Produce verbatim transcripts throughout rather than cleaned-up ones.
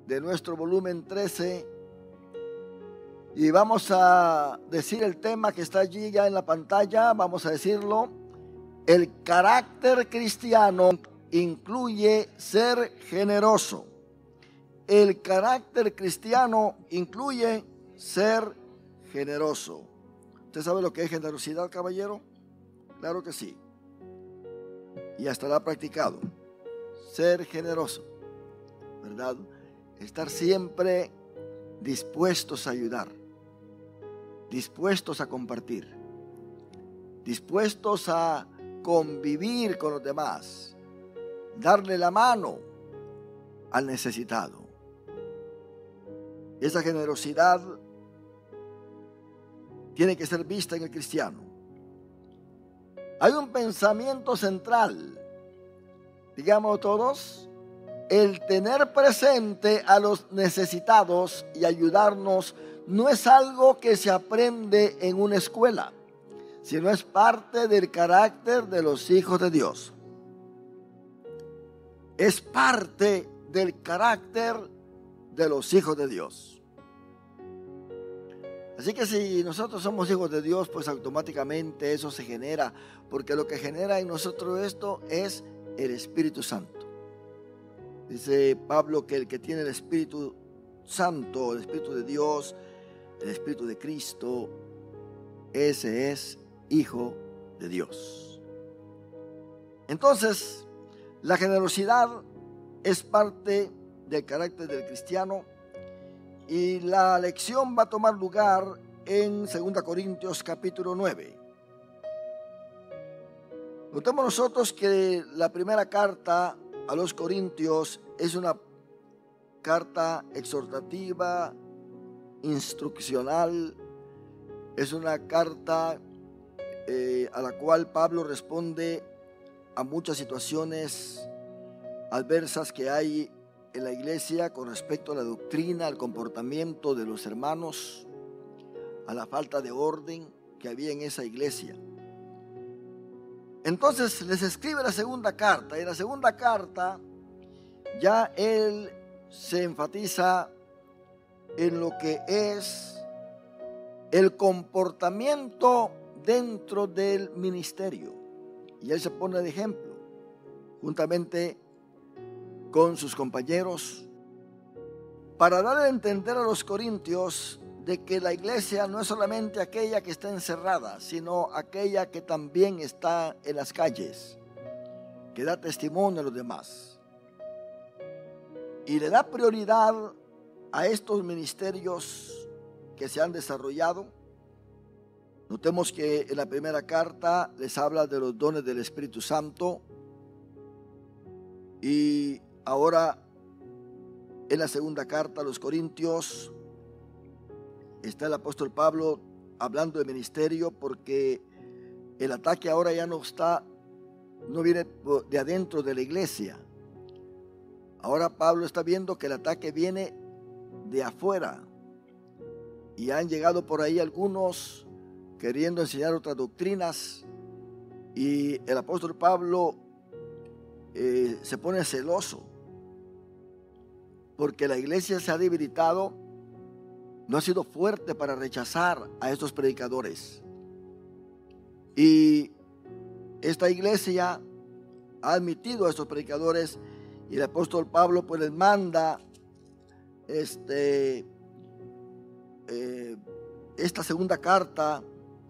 de nuestro volumen trece y vamos a decir el tema que está allí ya en la pantalla. Vamos a decirlo: el carácter cristiano incluye ser generoso. El carácter cristiano incluye ser generoso. ¿Usted sabe lo que es generosidad, caballero? Claro que sí. Ya estará practicado. Ser generoso, ¿verdad? Estar siempre dispuestos a ayudar, dispuestos a compartir, dispuestos a convivir con los demás, darle la mano al necesitado. Esa generosidad tiene que ser vista en el cristiano. Hay un pensamiento central, digamos todos: el tener presente a los necesitados y ayudarnos no es algo que se aprende en una escuela, sino es parte del carácter de los hijos de Dios. Es parte del carácter de los hijos de Dios. Así que si nosotros somos hijos de Dios, pues automáticamente eso se genera, porque lo que genera en nosotros esto es el Espíritu Santo. Dice Pablo que el que tiene el Espíritu Santo, el Espíritu de Dios, el Espíritu de Cristo, ese es hijo de Dios. Entonces, la generosidad es parte del carácter del cristiano, y la lección va a tomar lugar en segunda Corintios capítulo nueve. Notemos nosotros que la primera carta a los Corintios es una carta exhortativa, instruccional, es una carta eh, a la cual Pablo responde a muchas situaciones adversas que hay en la iglesia con respecto a la doctrina, al comportamiento de los hermanos, a la falta de orden que había en esa iglesia. Entonces les escribe la segunda carta, y en la segunda carta ya él se enfatiza en lo que es el comportamiento dentro del ministerio, y él se pone de ejemplo juntamente con sus compañeros para dar a entender a los corintios de que la iglesia no es solamente aquella que está encerrada, sino aquella que también está en las calles, que da testimonio a los demás, y le da prioridad a estos ministerios que se han desarrollado. Notemos que en la primera carta les habla de los dones del Espíritu Santo, y ahora en la segunda carta a los Corintios está el apóstol Pablo hablando de ministerio, porque el ataque ahora ya no está, no viene de adentro de la iglesia. Ahora Pablo está viendo que el ataque viene de afuera, y han llegado por ahí algunos queriendo enseñar otras doctrinas, y el apóstol Pablo eh, se pone celoso porque la iglesia se ha debilitado, no ha sido fuerte para rechazar a estos predicadores. Y esta iglesia ha admitido a estos predicadores, y el apóstol Pablo pues les manda este, eh, esta segunda carta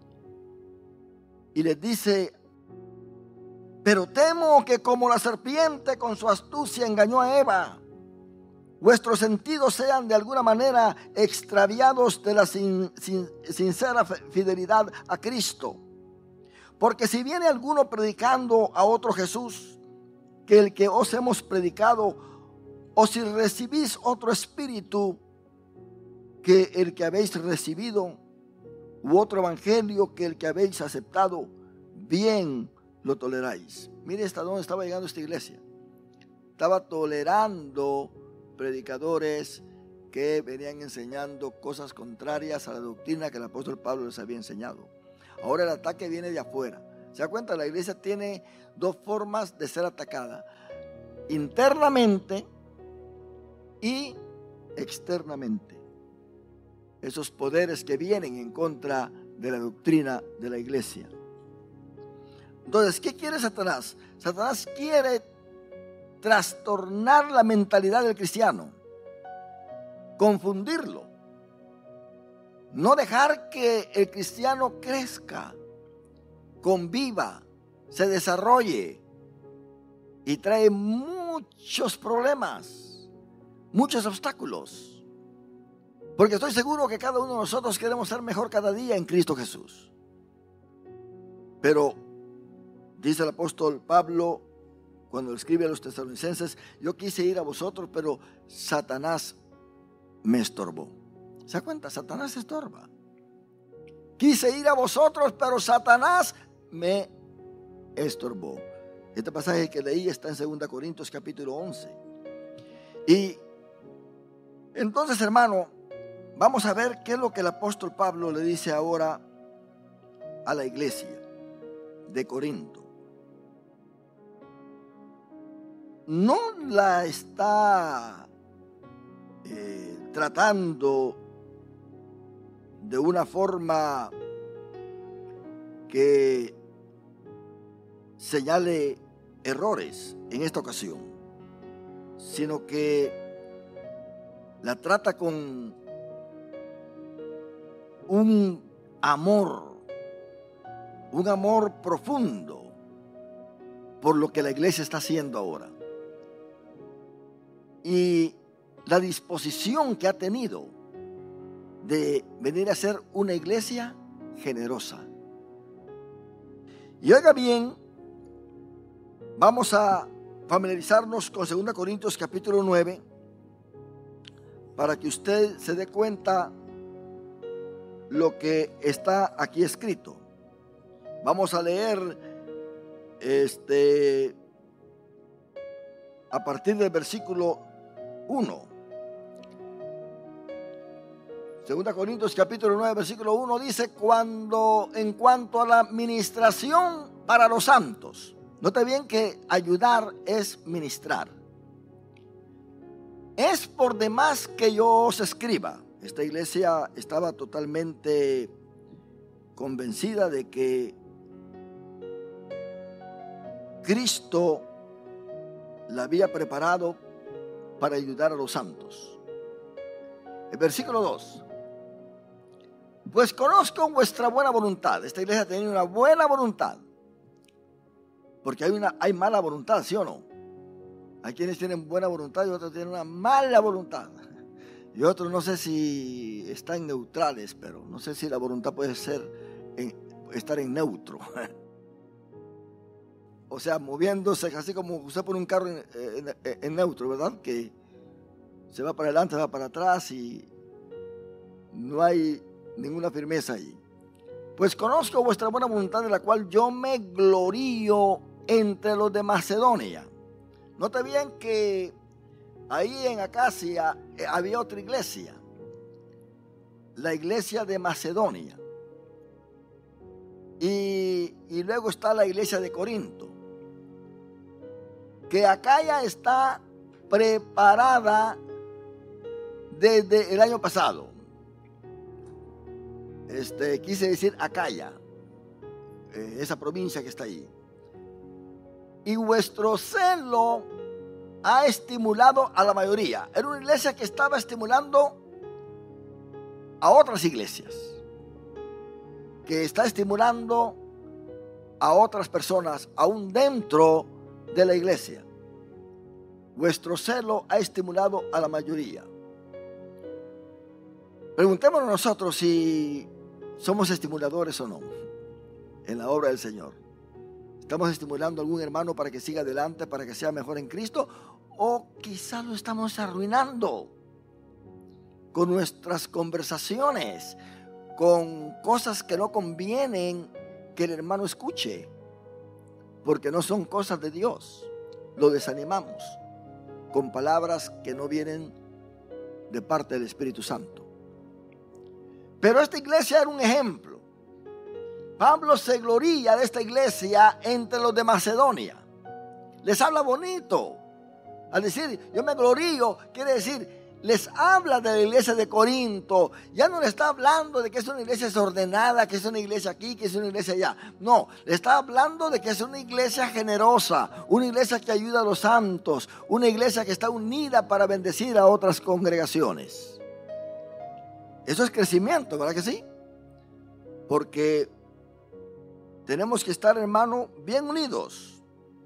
y les dice: pero temo que como la serpiente con su astucia engañó a Eva, vuestros sentidos sean de alguna manera extraviados de la sin, sin, sincera fidelidad a Cristo. Porque si viene alguno predicando a otro Jesús que el que os hemos predicado, o si recibís otro espíritu que el que habéis recibido, u otro evangelio que el que habéis aceptado, bien lo toleráis. Mire hasta dónde estaba llegando esta iglesia. Estaba tolerando predicadores que venían enseñando cosas contrarias a la doctrina que el apóstol Pablo les había enseñado. Ahora el ataque viene de afuera. ¿Se da cuenta? La iglesia tiene dos formas de ser atacada: internamente y externamente. Esos poderes que vienen en contra de la doctrina de la iglesia. Entonces, ¿qué quiere Satanás? Satanás quiere trastornar la mentalidad del cristiano, confundirlo, no dejar que el cristiano crezca, conviva, se desarrolle, y trae muchos problemas, muchos obstáculos, porque estoy seguro que cada uno de nosotros queremos ser mejor cada día en Cristo Jesús. Pero dice el apóstol Pablo cuando escribe a los tesalonicenses: yo quise ir a vosotros, pero Satanás me estorbó. ¿Se da cuenta? Satanás estorba. Quise ir a vosotros, pero Satanás me estorbó. Este pasaje que leí está en segunda Corintios capítulo once. Y entonces, hermano, vamos a ver qué es lo que el apóstol Pablo le dice ahora a la iglesia de Corinto. No la está eh, tratando de una forma que señale errores en esta ocasión, sino que la trata con un amor, un amor profundo por lo que la iglesia está haciendo ahora y la disposición que ha tenido de venir a ser una iglesia generosa. Y oiga bien, vamos a familiarizarnos con segunda Corintios capítulo nueve para que usted se dé cuenta lo que está aquí escrito. Vamos a leer este a partir del versículo uno. segunda Corintios capítulo nueve versículo uno dice: cuando en cuanto a la ministración para los santos. Note bien que ayudar es ministrar. Es por demás que yo os escriba. Esta iglesia estaba totalmente convencida de que Cristo la había preparado para ayudar a los santos. El versículo dos. Pues conozco vuestra buena voluntad. Esta iglesia tiene una buena voluntad. Porque hay, una, hay mala voluntad, ¿sí o no? Hay quienes tienen buena voluntad y otros tienen una mala voluntad. Y otros no sé si están neutrales, pero no sé si la voluntad puede ser en, estar en neutro. O sea, moviéndose así como usted pone un carro en, en, en neutro, ¿verdad? Que se va para adelante, se va para atrás y no hay ninguna firmeza ahí. Pues conozco vuestra buena voluntad, de la cual yo me glorío entre los de Macedonia. Note bien que ahí en Acacia había otra iglesia, la iglesia de Macedonia. Y, y luego está la iglesia de Corinto. Que Acaya está preparada desde el año pasado. Este, quise decir Acaya, eh, esa provincia que está ahí. Y vuestro celo ha estimulado a la mayoría. Era una iglesia que estaba estimulando a otras iglesias, que está estimulando a otras personas, aún dentro de la iglesia. Vuestro celo ha estimulado a la mayoría. Preguntémonos nosotros si somos estimuladores o no en la obra del Señor. ¿Estamos estimulando a algún hermano para que siga adelante, para que sea mejor en Cristo? ¿O quizás lo estamos arruinando con nuestras conversaciones, con cosas que no convienen que el hermano escuche, porque no son cosas de Dios? Lo desanimamos con palabras que no vienen de parte del Espíritu Santo. Pero esta iglesia era un ejemplo. Pablo se gloría de esta iglesia entre los de Macedonia. Les habla bonito. Al decir yo me glorío, quiere decir les habla de la iglesia de Corinto, ya no le está hablando de que es una iglesia desordenada, que es una iglesia aquí, que es una iglesia allá. No, le está hablando de que es una iglesia generosa, una iglesia que ayuda a los santos, una iglesia que está unida para bendecir a otras congregaciones. Eso es crecimiento, ¿verdad que sí? Porque tenemos que estar, hermano, bien unidos,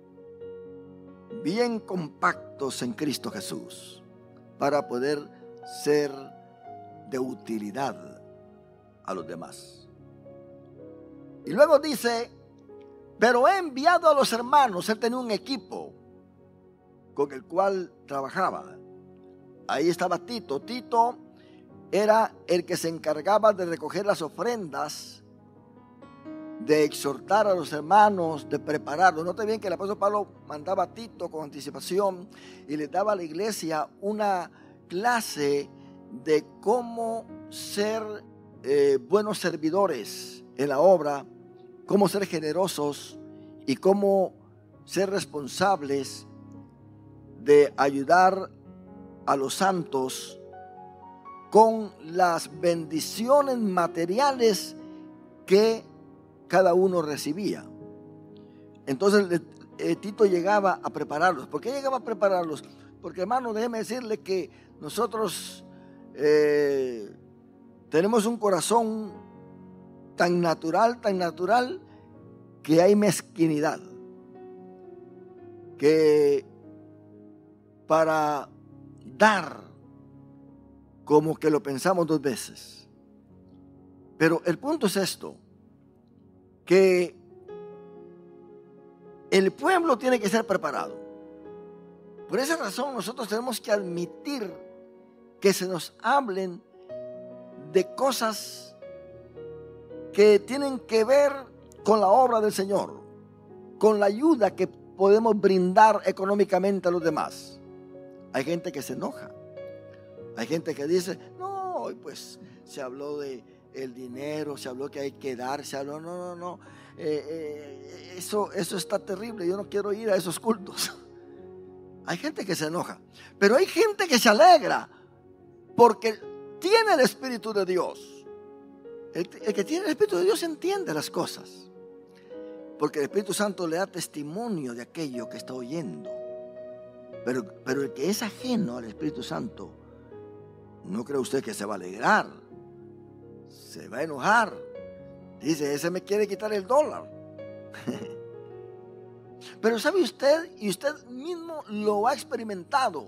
bien compactos en Cristo Jesús, para poder ser de utilidad a los demás. Y luego dice, pero he enviado a los hermanos. Él tenía un equipo con el cual trabajaba. Ahí estaba Tito. Tito era el que se encargaba de recoger las ofrendas, de exhortar a los hermanos, de prepararlos. Note bien que el apóstol Pablo mandaba a Tito con anticipación y le daba a la iglesia una clase de cómo ser eh, buenos servidores en la obra, cómo ser generosos y cómo ser responsables de ayudar a los santos con las bendiciones materiales que cada uno recibía. Entonces eh, Tito llegaba a prepararlos. ¿Por qué llegaba a prepararlos? Porque, hermano, déjeme decirle que nosotros eh, tenemos un corazón tan natural, tan natural, que hay mezquinidad, que para dar como que lo pensamos dos veces. Pero el punto es esto, que el pueblo tiene que ser preparado. Por esa razón nosotros tenemos que admitir que se nos hablen de cosas que tienen que ver con la obra del Señor, con la ayuda que podemos brindar económicamente a los demás. Hay gente que se enoja, hay gente que dice, no, pues se habló de el dinero, se habló que hay que dar, se habló, no, no, no, eh, eh, eso, eso está terrible, yo no quiero ir a esos cultos. Hay gente que se enoja, pero hay gente que se alegra porque tiene el Espíritu de Dios. El, el que tiene el Espíritu de Dios entiende las cosas, porque el Espíritu Santo le da testimonio de aquello que está oyendo. Pero, pero el que es ajeno al Espíritu Santo, no cree usted que se va a alegrar, se va a enojar. Dice, ese me quiere quitar el dólar. Pero sabe usted, y usted mismo lo ha experimentado,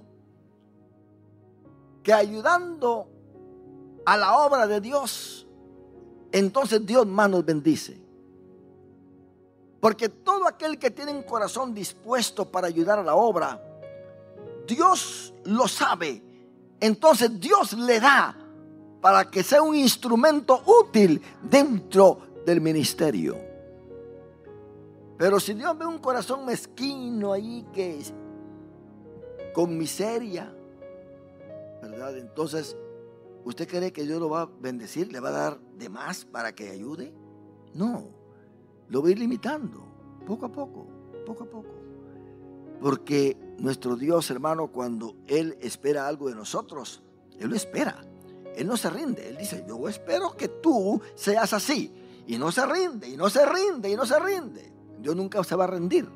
que ayudando a la obra de Dios, entonces Dios más nos bendice. Porque todo aquel que tiene un corazón dispuesto para ayudar a la obra, Dios lo sabe. Entonces Dios le da para que sea un instrumento útil dentro del ministerio. Pero si Dios ve un corazón mezquino ahí, que con miseria, ¿verdad? Entonces, ¿usted cree que Dios lo va a bendecir? ¿Le va a dar de más para que ayude? No, lo va a ir limitando, poco a poco, poco a poco. Porque nuestro Dios, hermano, cuando Él espera algo de nosotros, Él lo espera. Él no se rinde. Él dice, yo espero que tú seas así. Y no se rinde, y no se rinde, y no se rinde. Dios nunca se va a rendir.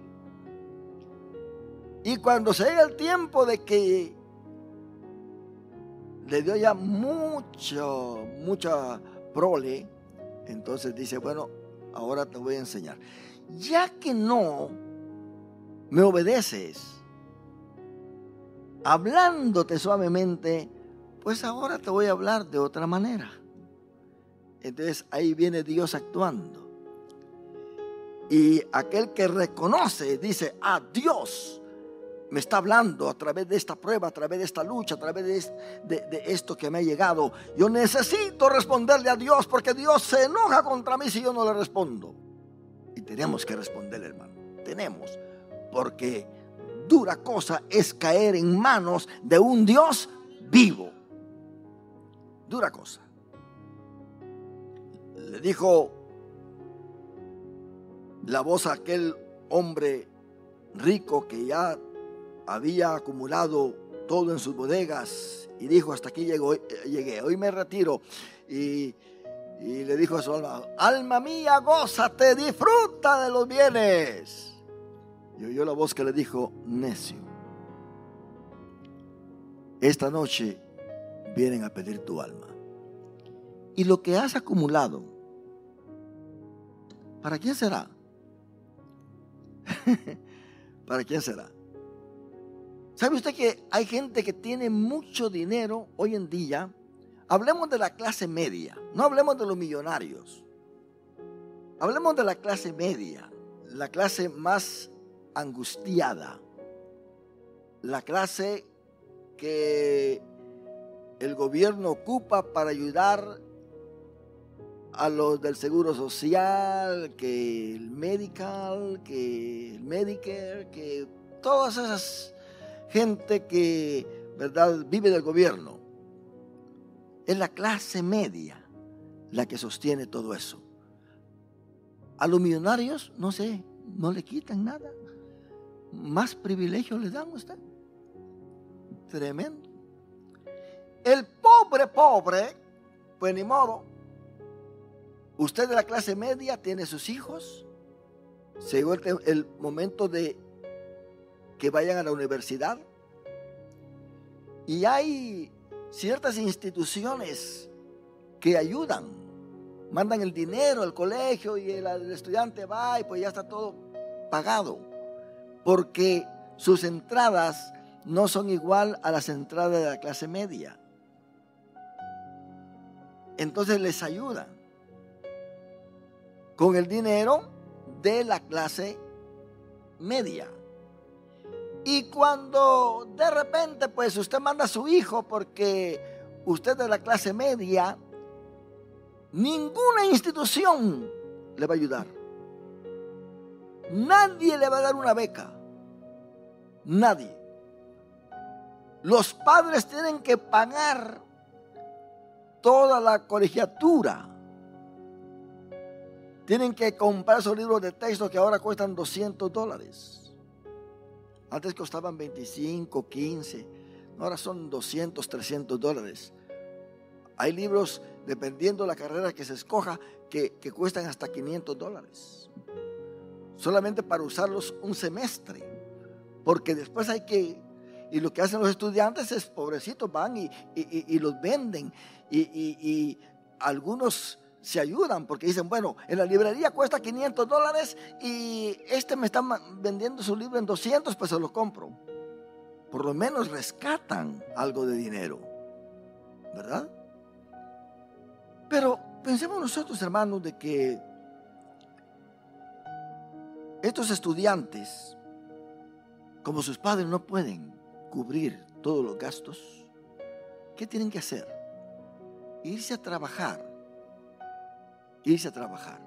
Y cuando se llega el tiempo de que le dio ya mucho, mucha prole, entonces dice, bueno, ahora te voy a enseñar. Ya que no me obedeces, hablándote suavemente, pues ahora te voy a hablar de otra manera. Entonces ahí viene Dios actuando. Y aquel que reconoce, dice, ah, Dios me está hablando a través de esta prueba, a través de esta lucha, a través de, este, de, de esto que me ha llegado. Yo necesito responderle a Dios, porque Dios se enoja contra mí si yo no le respondo. Y tenemos que responderle, hermano. Tenemos, porque dura cosa es caer en manos de un Dios vivo. Dura cosa. Le dijo la voz a aquel hombre rico que ya había acumulado todo en sus bodegas y dijo: hasta aquí llegó, llegué, hoy me retiro. Y, y le dijo a su alma: alma mía, gózate, disfruta de los bienes. Y oyó la voz que le dijo: necio, esta noche vienen a pedir tu alma. Y lo que has acumulado, ¿para quién será? ¿Para quién será? ¿Sabe usted que hay gente que tiene mucho dinero hoy en día? Hablemos de la clase media, no hablemos de los millonarios. Hablemos de la clase media, la clase más angustiada, la clase que el gobierno ocupa para ayudar a los del Seguro Social, que el Medical, que el Medicare, que todas esas gente que, ¿verdad?, vive del gobierno. Es la clase media la que sostiene todo eso. A los millonarios, no sé, no le quitan nada. Más privilegios le dan a usted. Tremendo. El pobre, pobre, pues ni modo. Usted de la clase media tiene sus hijos. Llegó el, el momento de que vayan a la universidad. Y hay ciertas instituciones que ayudan. Mandan el dinero al colegio y el, el estudiante va y pues ya está todo pagado. Porque sus entradas no son igual a las entradas de la clase media. Entonces les ayudan con el dinero de la clase media. Y cuando de repente pues usted manda a su hijo porque usted es de la clase media, ninguna institución le va a ayudar. Nadie le va a dar una beca. Nadie. Los padres tienen que pagar toda la colegiatura. Tienen que comprar esos libros de texto que ahora cuestan doscientos dólares. Antes costaban veinticinco, quince. Ahora son doscientos, trescientos dólares. Hay libros, dependiendo de la carrera que se escoja, que, que cuestan hasta quinientos dólares. Solamente para usarlos un semestre. Porque después hay que... Y lo que hacen los estudiantes es, pobrecitos, van y, y, y, y los venden. Y, y, y algunos se ayudan porque dicen: bueno, en la librería cuesta quinientos dólares y este me está vendiendo su libro en doscientos, pues se lo compro. Por lo menos rescatan algo de dinero, ¿verdad? Pero pensemos nosotros, hermanos, de que estos estudiantes, como sus padres no pueden cubrir todos los gastos, ¿qué tienen que hacer? Irse a trabajar. Irse a trabajar.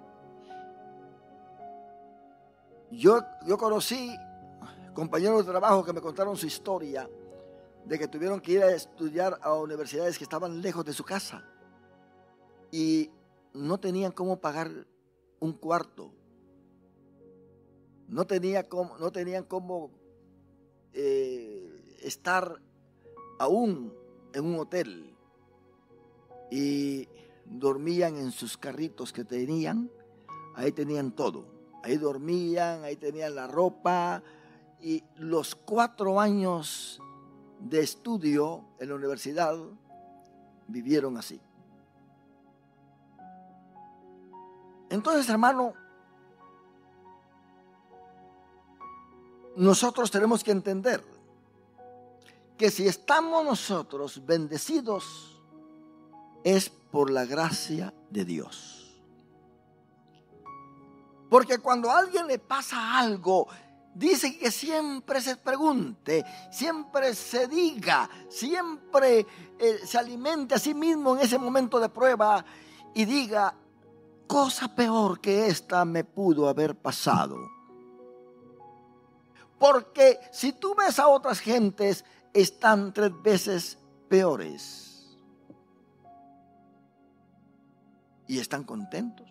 Yo, yo conocí compañeros de trabajo que me contaron su historia de que tuvieron que ir a estudiar a universidades que estaban lejos de su casa y no tenían cómo pagar un cuarto. No, tenía cómo, no tenían cómo eh, estar aún en un hotel y dormían en sus carritos que tenían. Ahí tenían todo, ahí dormían, ahí tenían la ropa. Y los cuatro años de estudio en la universidad vivieron así. Entonces, hermano, nosotros tenemos que entender que si estamos nosotros bendecidos es por la gracia de Dios. Porque cuando a alguien le pasa algo, dice que siempre se pregunte, siempre se diga, siempre eh, se alimente a sí mismo en ese momento de prueba y diga: cosa peor que esta me pudo haber pasado. Porque si tú ves a otras gentes, están tres veces peores y están contentos.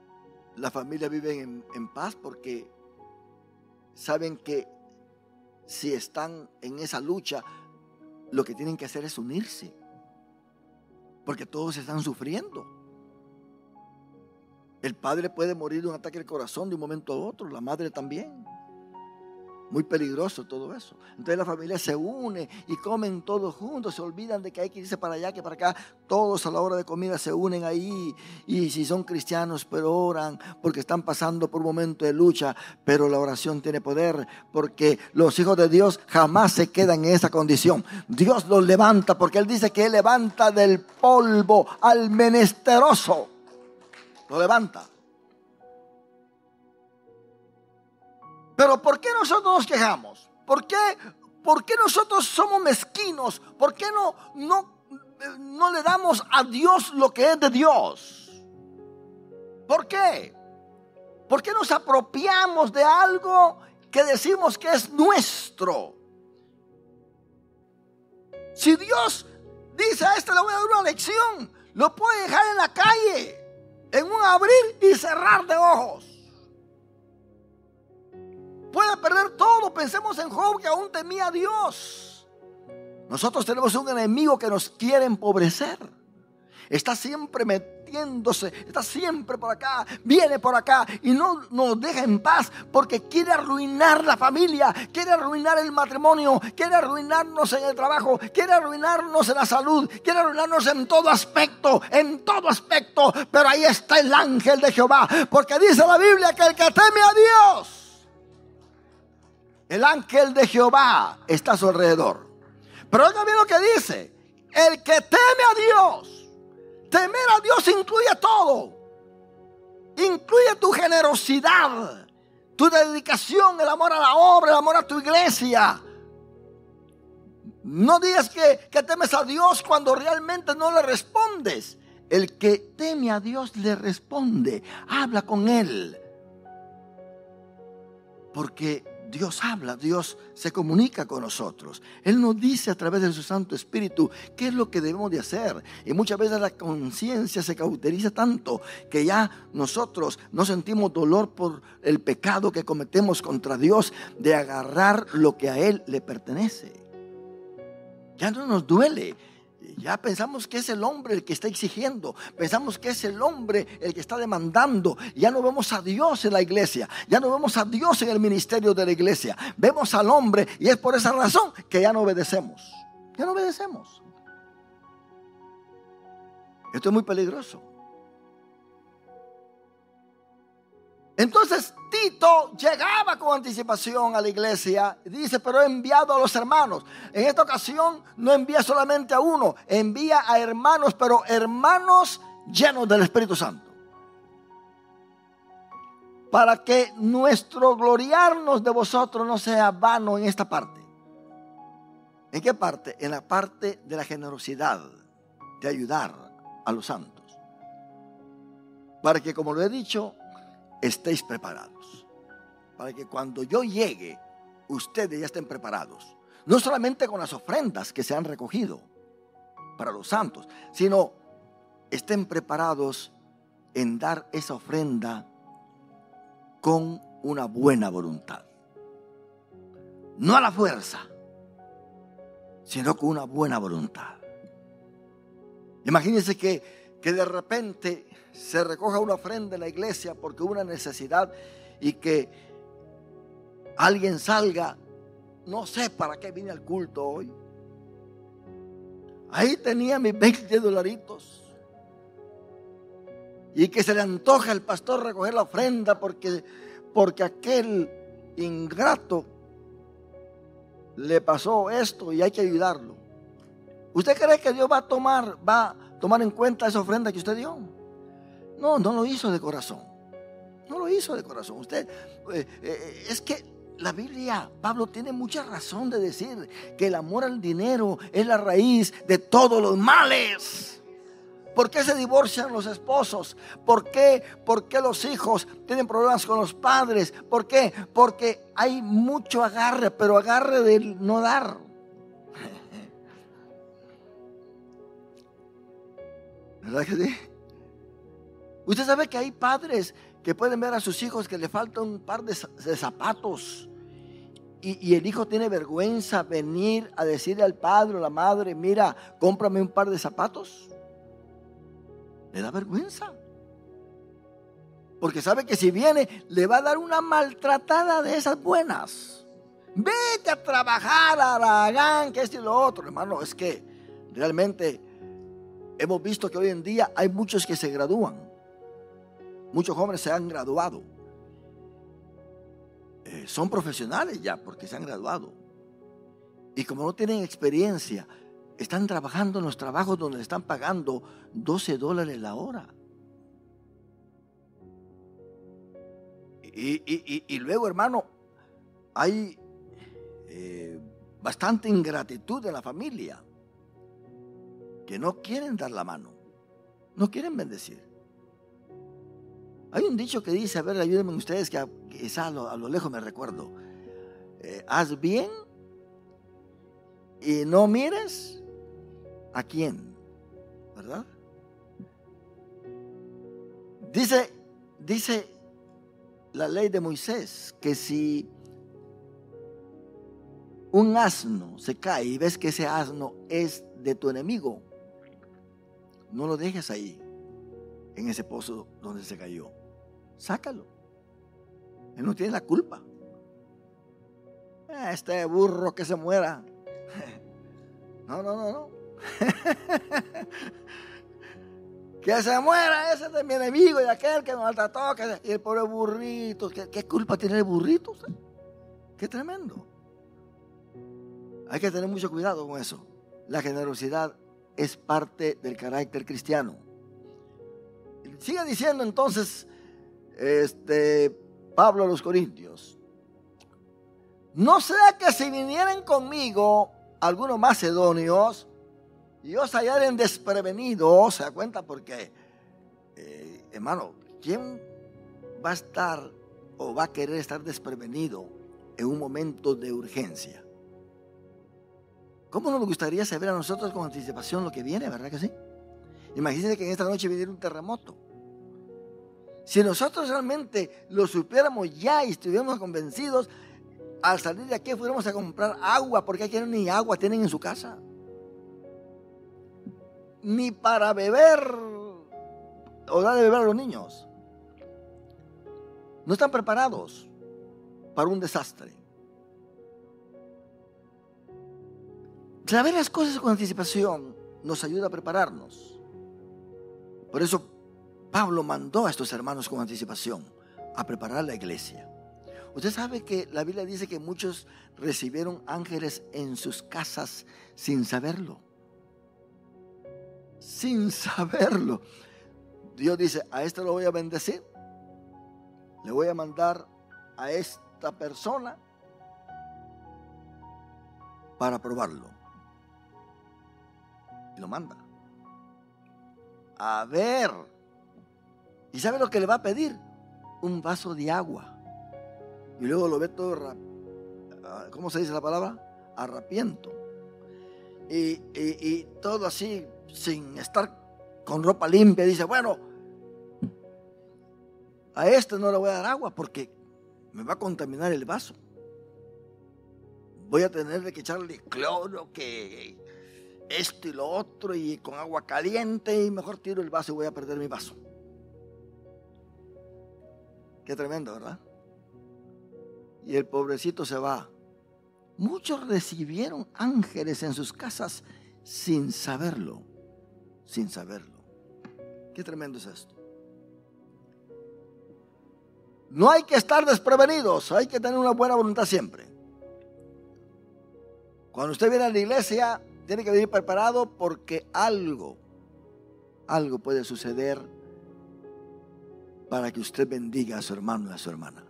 La familia vive en, en paz porque saben que si están en esa lucha, lo que tienen que hacer es unirse, porque todos están sufriendo. El padre puede morir de un ataque al corazón de un momento a otro, la madre también. Muy peligroso todo eso. Entonces la familia se une y comen todos juntos. Se olvidan de que hay que irse para allá, que para acá. Todos a la hora de comida se unen ahí. Y si son cristianos, pero oran porque están pasando por un momento de lucha. Pero la oración tiene poder, porque los hijos de Dios jamás se quedan en esa condición. Dios los levanta, porque Él dice que Él levanta del polvo al menesteroso. Lo levanta. Pero ¿por qué nosotros nos quejamos? ¿Por qué, por qué nosotros somos mezquinos? ¿Por qué no, no, no le damos a Dios lo que es de Dios? ¿Por qué? ¿Por qué nos apropiamos de algo que decimos que es nuestro? Si Dios dice a este le voy a dar una lección, lo puede dejar en la calle, en un abrir y cerrar de ojos. Puede perder todo. Pensemos en Job, que aún temía a Dios. Nosotros tenemos un enemigo que nos quiere empobrecer. Está siempre metiéndose, está siempre por acá, viene por acá y no nos deja en paz, porque quiere arruinar la familia, quiere arruinar el matrimonio, quiere arruinarnos en el trabajo, quiere arruinarnos en la salud, quiere arruinarnos en todo aspecto, en todo aspecto. Pero ahí está el ángel de Jehová, porque dice la Biblia que el que teme a Dios, el ángel de Jehová está a su alrededor. Pero oiga bien lo que dice: el que teme a Dios. Temer a Dios incluye todo. Incluye tu generosidad, tu dedicación, el amor a la obra, el amor a tu iglesia. No digas que, que temes a Dios cuando realmente no le respondes. El que teme a Dios le responde, habla con Él. Porque Dios habla, Dios se comunica con nosotros. Él nos dice a través de su Santo Espíritu qué es lo que debemos de hacer. Y muchas veces la conciencia se cauteriza tanto que ya nosotros no sentimos dolor por el pecado que cometemos contra Dios, de agarrar lo que a Él le pertenece. Ya no nos duele. Ya pensamos que es el hombre el que está exigiendo. Pensamos que es el hombre el que está demandando. Ya no vemos a Dios en la iglesia. Ya no vemos a Dios en el ministerio de la iglesia. Vemos al hombre, y es por esa razón que ya no obedecemos. Ya no obedecemos. Esto es muy peligroso. Entonces Tito llegaba con anticipación a la iglesia. Dice, pero he enviado a los hermanos. En esta ocasión no envía solamente a uno, envía a hermanos, pero hermanos llenos del Espíritu Santo. Para que nuestro gloriarnos de vosotros no sea vano en esta parte. ¿En qué parte? En la parte de la generosidad, de ayudar a los santos. Para que, como lo he dicho, estéis preparados, para que cuando yo llegue, ustedes ya estén preparados. No solamente con las ofrendas que se han recogido para los santos, sino estén preparados en dar esa ofrenda con una buena voluntad. No a la fuerza, sino con una buena voluntad. Imagínense que, que de repente se recoja una ofrenda en la iglesia porque hubo una necesidad, y que alguien salga, no sé para qué vine al culto hoy. Ahí tenía mis veinte dolaritos, y que se le antoja al pastor recoger la ofrenda porque, porque aquel ingrato le pasó esto y hay que ayudarlo. ¿Usted cree que Dios va a tomar, va a tomar en cuenta esa ofrenda que usted dio? No, no lo hizo de corazón. No lo hizo de corazón. Usted, eh, eh, es que la Biblia, Pablo tiene mucha razón de decir que el amor al dinero es la raíz de todos los males. ¿Por qué se divorcian los esposos? ¿Por qué? ¿Por qué los hijos tienen problemas con los padres? ¿Por qué? Porque hay mucho agarre, pero agarre del no dar. ¿Verdad que sí? Usted sabe que hay padres que pueden ver a sus hijos que le falta un par de, de zapatos y, y el hijo tiene vergüenza venir a decirle al padre o la madre, mira, cómprame un par de zapatos. Le da vergüenza. Porque sabe que si viene, le va a dar una maltratada de esas buenas. Vete a trabajar, Aragán, que esto y lo otro. Hermano, es que realmente hemos visto que hoy en día hay muchos que se gradúan. Muchos jóvenes se han graduado. Eh, son profesionales ya porque se han graduado. Y como no tienen experiencia, están trabajando en los trabajos donde le están pagando doce dólares la hora. Y, y, y, y luego, hermano, hay eh, bastante ingratitud en la familia, que no quieren dar la mano, no quieren bendecir. Hay un dicho que dice, a ver, ayúdenme ustedes, que quizá a lo, a lo lejos me recuerdo. Eh, haz bien y no mires a quién, ¿verdad? Dice, dice la ley de Moisés que si un asno se cae y ves que ese asno es de tu enemigo, no lo dejes ahí, en ese pozo donde se cayó. Sácalo. Él no tiene la culpa. Este burro que se muera. No, no, no, no. Que se muera, ese es de mi enemigo y aquel que me maltrató. Que... Y el pobre burrito. ¿Qué, qué culpa tiene el burrito? Qué tremendo. Hay que tener mucho cuidado con eso. La generosidad es parte del carácter cristiano. Sigue diciendo entonces este, Pablo a los Corintios: no sea que si vinieran conmigo algunos macedonios y os hallaren desprevenidos. ¿Se da cuenta? Porque, eh, hermano, ¿quién va a estar o va a querer estar desprevenido en un momento de urgencia? ¿Cómo nos gustaría saber a nosotros con anticipación lo que viene, verdad que sí? Imagínense que en esta noche viniera un terremoto. Si nosotros realmente lo supiéramos ya y estuviéramos convencidos, al salir de aquí fuéramos a comprar agua, porque aquí no ni agua tienen en su casa, ni para beber o dar de beber a los niños. No están preparados para un desastre. Saber las cosas con anticipación nos ayuda a prepararnos. Por eso Pablo mandó a estos hermanos con anticipación a preparar la iglesia. Usted sabe que la Biblia dice que muchos recibieron ángeles en sus casas sin saberlo. Sin saberlo. Dios dice, a este lo voy a bendecir. Le voy a mandar a esta persona para probarlo. Y lo manda. A ver. ¿Y sabe lo que le va a pedir? Un vaso de agua. Y luego lo ve todo, ¿cómo se dice la palabra? Arrapiento. Y, y, y todo así, sin estar con ropa limpia. Dice, bueno, a este no le voy a dar agua porque me va a contaminar el vaso. Voy a tener que echarle cloro, que esto y lo otro, y con agua caliente, y mejor tiro el vaso y voy a perder mi vaso. Qué tremendo, ¿verdad? Y el pobrecito se va. Muchos recibieron ángeles en sus casas sin saberlo, sin saberlo. Qué tremendo es esto. No hay que estar desprevenidos, hay que tener una buena voluntad siempre. Cuando usted viene a la iglesia, tiene que venir preparado porque algo, algo puede suceder para que usted bendiga a su hermano y a su hermana.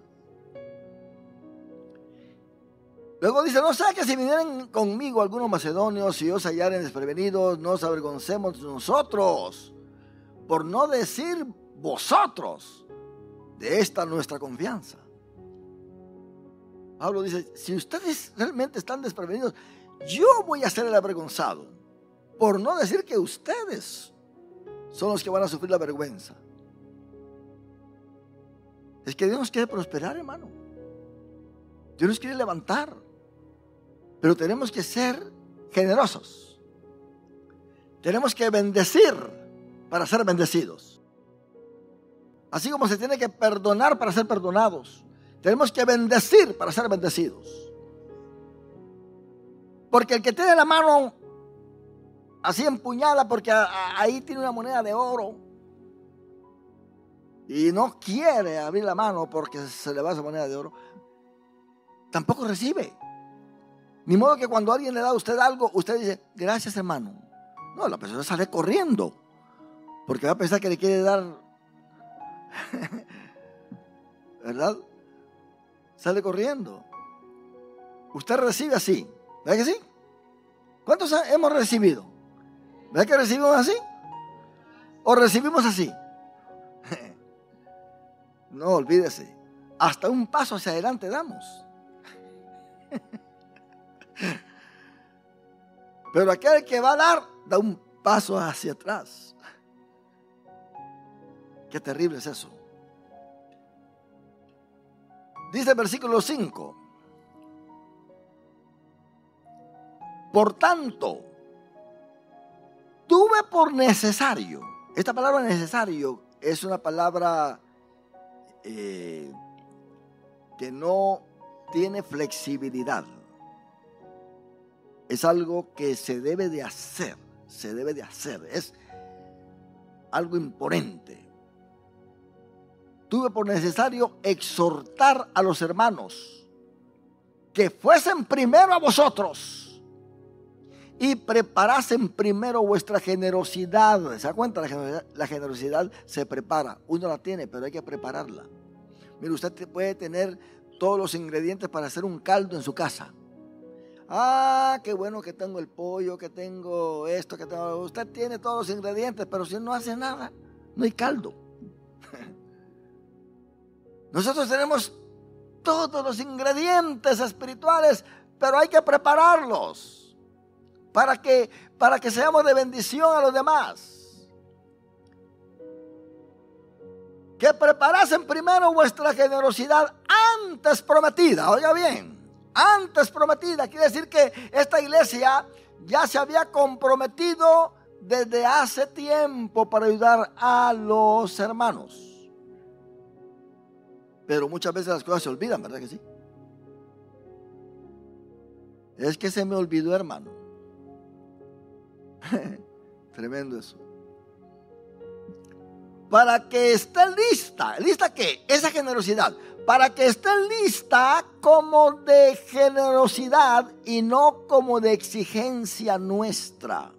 Luego dice, no sea que si vinieran conmigo algunos macedonios y os hallaren desprevenidos, no os avergoncemos nosotros, por no decir vosotros, de esta nuestra confianza. Pablo dice, si ustedes realmente están desprevenidos, yo voy a ser el avergonzado, por no decir que ustedes son los que van a sufrir la vergüenza. Es que Dios nos quiere prosperar, hermano. Dios nos quiere levantar. Pero tenemos que ser generosos. Tenemos que bendecir para ser bendecidos. Así como se tiene que perdonar para ser perdonados, tenemos que bendecir para ser bendecidos. Porque el que tiene la mano así empuñada, porque ahí tiene una moneda de oro, y no quiere abrir la mano porque se le va esa moneda de oro, tampoco recibe. Ni modo que cuando alguien le da a usted algo, usted dice, gracias, hermano. No, la persona sale corriendo, porque va a pensar que le quiere dar, ¿verdad? Sale corriendo. Usted recibe así, ¿verdad que sí? ¿Cuántos hemos recibido? ¿Verdad que recibimos así? ¿O recibimos así? No, olvídese. Hasta un paso hacia adelante damos. Pero aquel que va a dar, da un paso hacia atrás. Qué terrible es eso. Dice el versículo cinco. Por tanto, tuve por necesario. Esta palabra necesario es una palabra eh, que no tiene flexibilidad. Es algo que se debe de hacer, se debe de hacer, es algo imponente. Tuve por necesario exhortar a los hermanos que fuesen primero a vosotros y preparasen primero vuestra generosidad. ¿Se da cuenta? La generosidad, la generosidad se prepara, uno la tiene, pero hay que prepararla. Mire, usted puede tener todos los ingredientes para hacer un caldo en su casa. Ah, qué bueno que tengo el pollo, que tengo esto, que tengo... Usted tiene todos los ingredientes, pero si no hace nada, no hay caldo. Nosotros tenemos todos los ingredientes espirituales, pero hay que prepararlos para que, para que seamos de bendición a los demás. Que preparasen primero vuestra generosidad antes prometida. Oiga bien. Antes prometida, quiere decir que esta iglesia ya se había comprometido desde hace tiempo para ayudar a los hermanos. Pero muchas veces las cosas se olvidan, ¿verdad que sí? Es que se me olvidó, hermano. Tremendo eso. Para que esté lista. ¿Lista qué? Esa generosidad. Para que esté lista como de generosidad y no como de exigencia nuestra.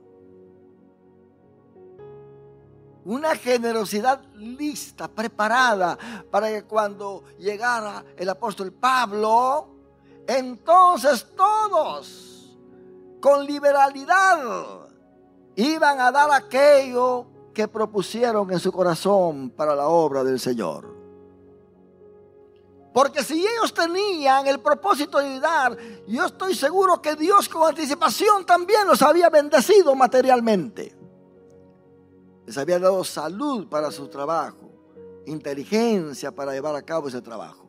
Una generosidad lista, preparada, para que cuando llegara el apóstol Pablo, entonces todos, con liberalidad, iban a dar aquello que propusieron en su corazón para la obra del Señor. Porque si ellos tenían el propósito de ayudar, yo estoy seguro que Dios con anticipación también los había bendecido materialmente. Les había dado salud para su trabajo, inteligencia para llevar a cabo ese trabajo.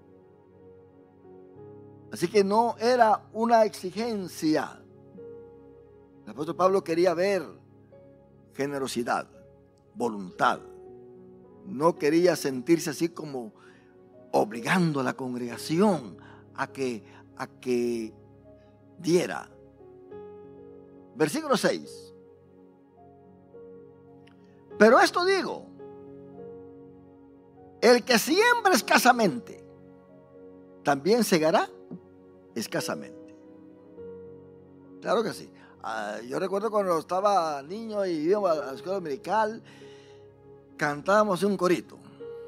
Así que no era una exigencia. El apóstol Pablo quería ver generosidad, voluntad. No quería sentirse así como obligando a la congregación a que, a que diera. Versículo seis. Pero esto digo, el que siembra escasamente, también segará escasamente. Claro que sí. Uh, yo recuerdo cuando estaba niño y íbamos a la escuela dominical, cantábamos un corito.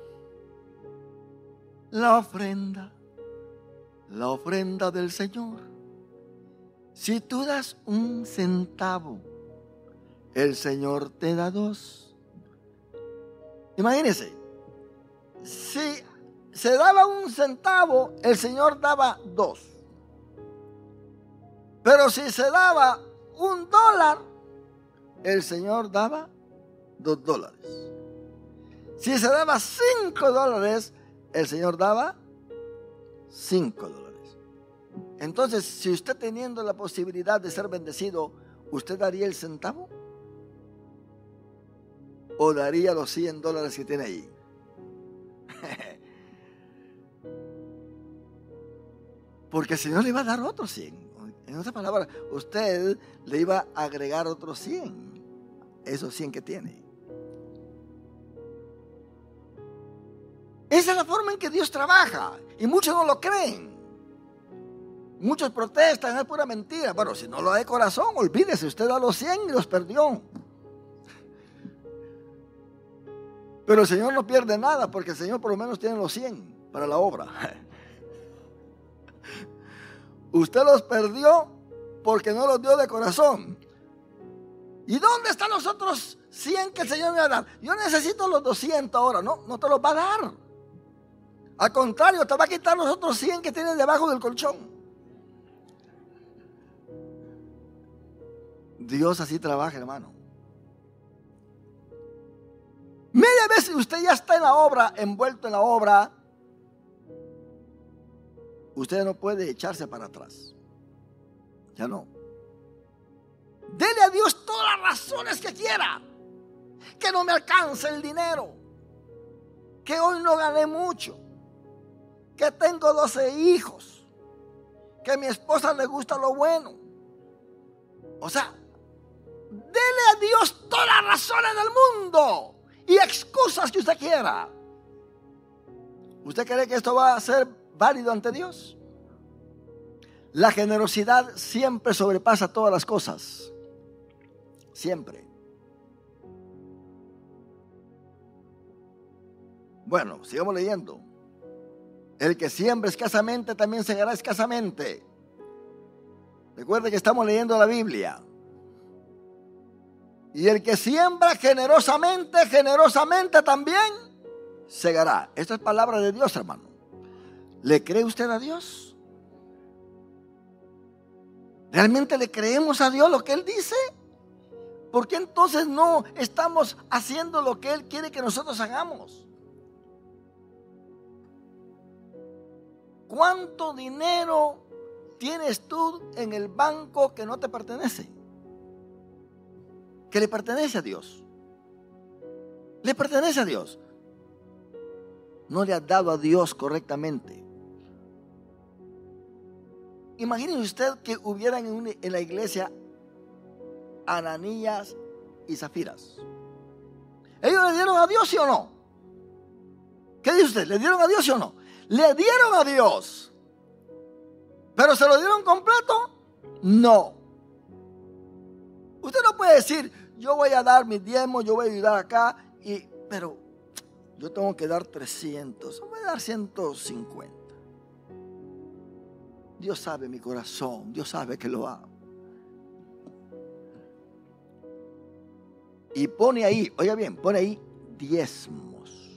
La ofrenda, la ofrenda del Señor. Si tú das un centavo, el Señor te da dos. Imagínense, si se daba un centavo, el Señor daba dos. Pero si se daba un dólar, el Señor daba dos dólares. Si se daba cinco dólares, el Señor daba cinco dólares. Entonces, si usted teniendo la posibilidad de ser bendecido, ¿usted daría el centavo? ¿O daría los cien dólares que tiene ahí? Porque el Señor le iba a dar otros cien. En otras palabras, usted le iba a agregar otros cien. Esos cien que tiene. Esa es la forma en que Dios trabaja. Y muchos no lo creen. Muchos protestan, es pura mentira. Bueno, si no lo da de corazón, olvídese, usted da los cien y los perdió. Pero el Señor no pierde nada, porque el Señor por lo menos tiene los cien para la obra. Usted los perdió porque no los dio de corazón. ¿Y dónde están los otros cien que el Señor me va a dar? Yo necesito los doscientos ahora. No, no te los va a dar. Al contrario, te va a quitar los otros cien que tienes debajo del colchón. Dios así trabaja, hermano. Media vez usted ya está en la obra, envuelto en la obra, usted no puede echarse para atrás. Ya no. Dele a Dios todas las razones que quiera. Que no me alcance el dinero. Que hoy no gané mucho. Que tengo doce hijos. Que a mi esposa le gusta lo bueno. O sea, dele a Dios todas las razones del mundo y excusas que usted quiera. ¿Usted cree que esto va a ser válido ante Dios? La generosidad siempre sobrepasa todas las cosas. Siempre. Bueno, sigamos leyendo. El que siembra escasamente también segará escasamente. Recuerde que estamos leyendo la Biblia. Y el que siembra generosamente, generosamente también segará. Esta es palabra de Dios, hermano. ¿Le cree usted a Dios? ¿Realmente le creemos a Dios lo que Él dice? ¿Por qué entonces no estamos haciendo lo que Él quiere que nosotros hagamos? ¿Cuánto dinero tienes tú en el banco que no te pertenece? Que le pertenece a Dios. Le pertenece a Dios. No le has dado a Dios correctamente. Imagínese usted que hubieran en, una, en la iglesia Ananías y Zafiras. ¿Ellos le dieron a Dios, sí o no? ¿Qué dice usted? ¿Le dieron a Dios, sí o no? Le dieron a Dios. ¿Pero se lo dieron completo? No. Usted no puede decir, yo voy a dar mis diezmos, yo voy a ayudar acá, y, pero yo tengo que dar trescientos, voy a dar ciento cincuenta. Dios sabe mi corazón, Dios sabe que lo amo. Y pone ahí, oiga bien, pone ahí diezmos.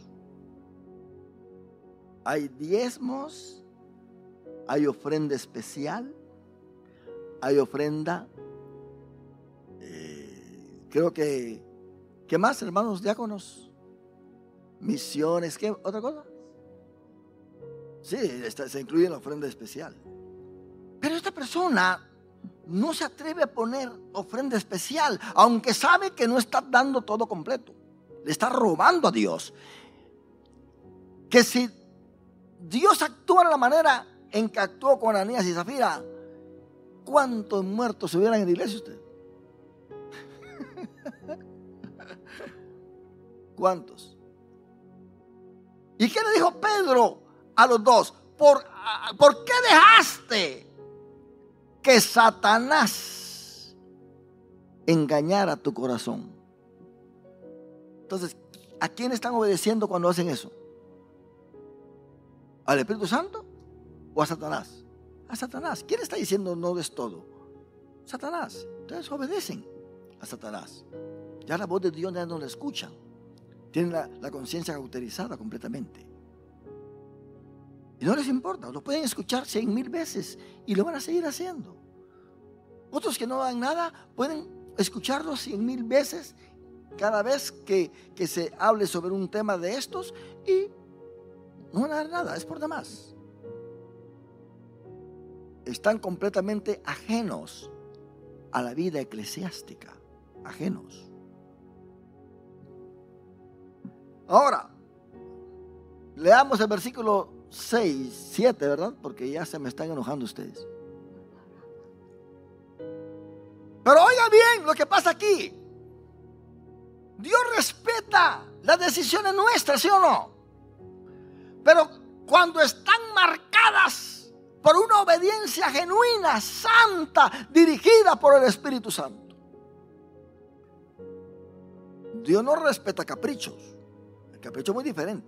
Hay diezmos, hay ofrenda especial, hay ofrenda, eh, creo que, ¿qué más, hermanos diáconos? Misiones, ¿qué otra cosa? Sí, esta, se incluye en la ofrenda especial. Pero esta persona no se atreve a poner ofrenda especial, aunque sabe que no está dando todo completo. Le está robando a Dios. Que si Dios actúa de la manera en que actuó con Ananías y Zafira, ¿cuántos muertos se hubieran en la iglesia usted? ¿Cuántos? ¿Y qué le dijo Pedro a los dos? ¿Por, ¿por qué dejaste que Satanás engañara tu corazón? Entonces, ¿a quién están obedeciendo cuando hacen eso? ¿Al Espíritu Santo o a Satanás? A Satanás. ¿Quién está diciendo no des todo? Satanás. Entonces obedecen a Satanás. Ya la voz de Dios ya no la escuchan. Tienen la, la conciencia cauterizada completamente. Y no les importa. Lo pueden escuchar cien mil veces y lo van a seguir haciendo. Otros que no dan nada pueden escucharlo cien mil veces cada vez que, que se hable sobre un tema de estos y no van a dar nada, es por demás. están completamente ajenos a la vida eclesiástica, ajenos. Ahora, leamos el versículo seis, siete, ¿verdad? Porque ya se me están enojando ustedes. Pero oiga bien lo que pasa aquí. Dios respeta las decisiones nuestras, ¿sí o no? Pero cuando están marcadas por una obediencia genuina, santa, dirigida por el Espíritu Santo. Dios no respeta caprichos. El capricho es muy diferente.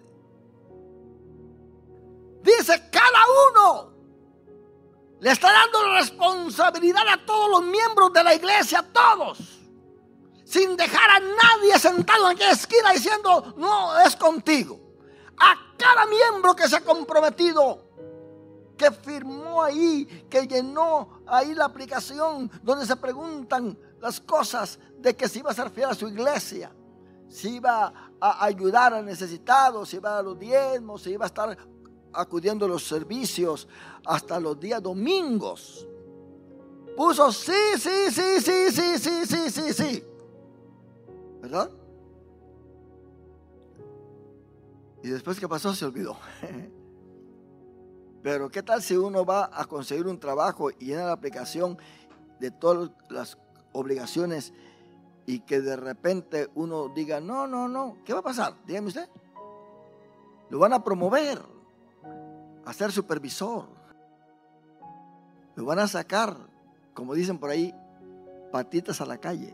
Dice, cada uno le está dando responsabilidad a todos los miembros de la iglesia, a todos, sin dejar a nadie sentado en aquella esquina diciendo, no, es contigo. A cada miembro que se ha comprometido, que firmó ahí, que llenó ahí la aplicación donde se preguntan las cosas de que si iba a ser fiel a su iglesia, si iba a ayudar a necesitados, si iba a dar los diezmos, si iba a estar acudiendo a los servicios hasta los días domingos. Puso sí, sí, sí, sí, sí, sí, sí, sí, sí. ¿Verdad? Y después, ¿qué pasó? Se olvidó. Pero ¿qué tal si uno va a conseguir un trabajo y llena la aplicación de todas las obligaciones y que de repente uno diga, no, no, no, ¿qué va a pasar? Dígame usted. Lo van a promover a ser supervisor. Lo van a sacar, como dicen por ahí, patitas a la calle.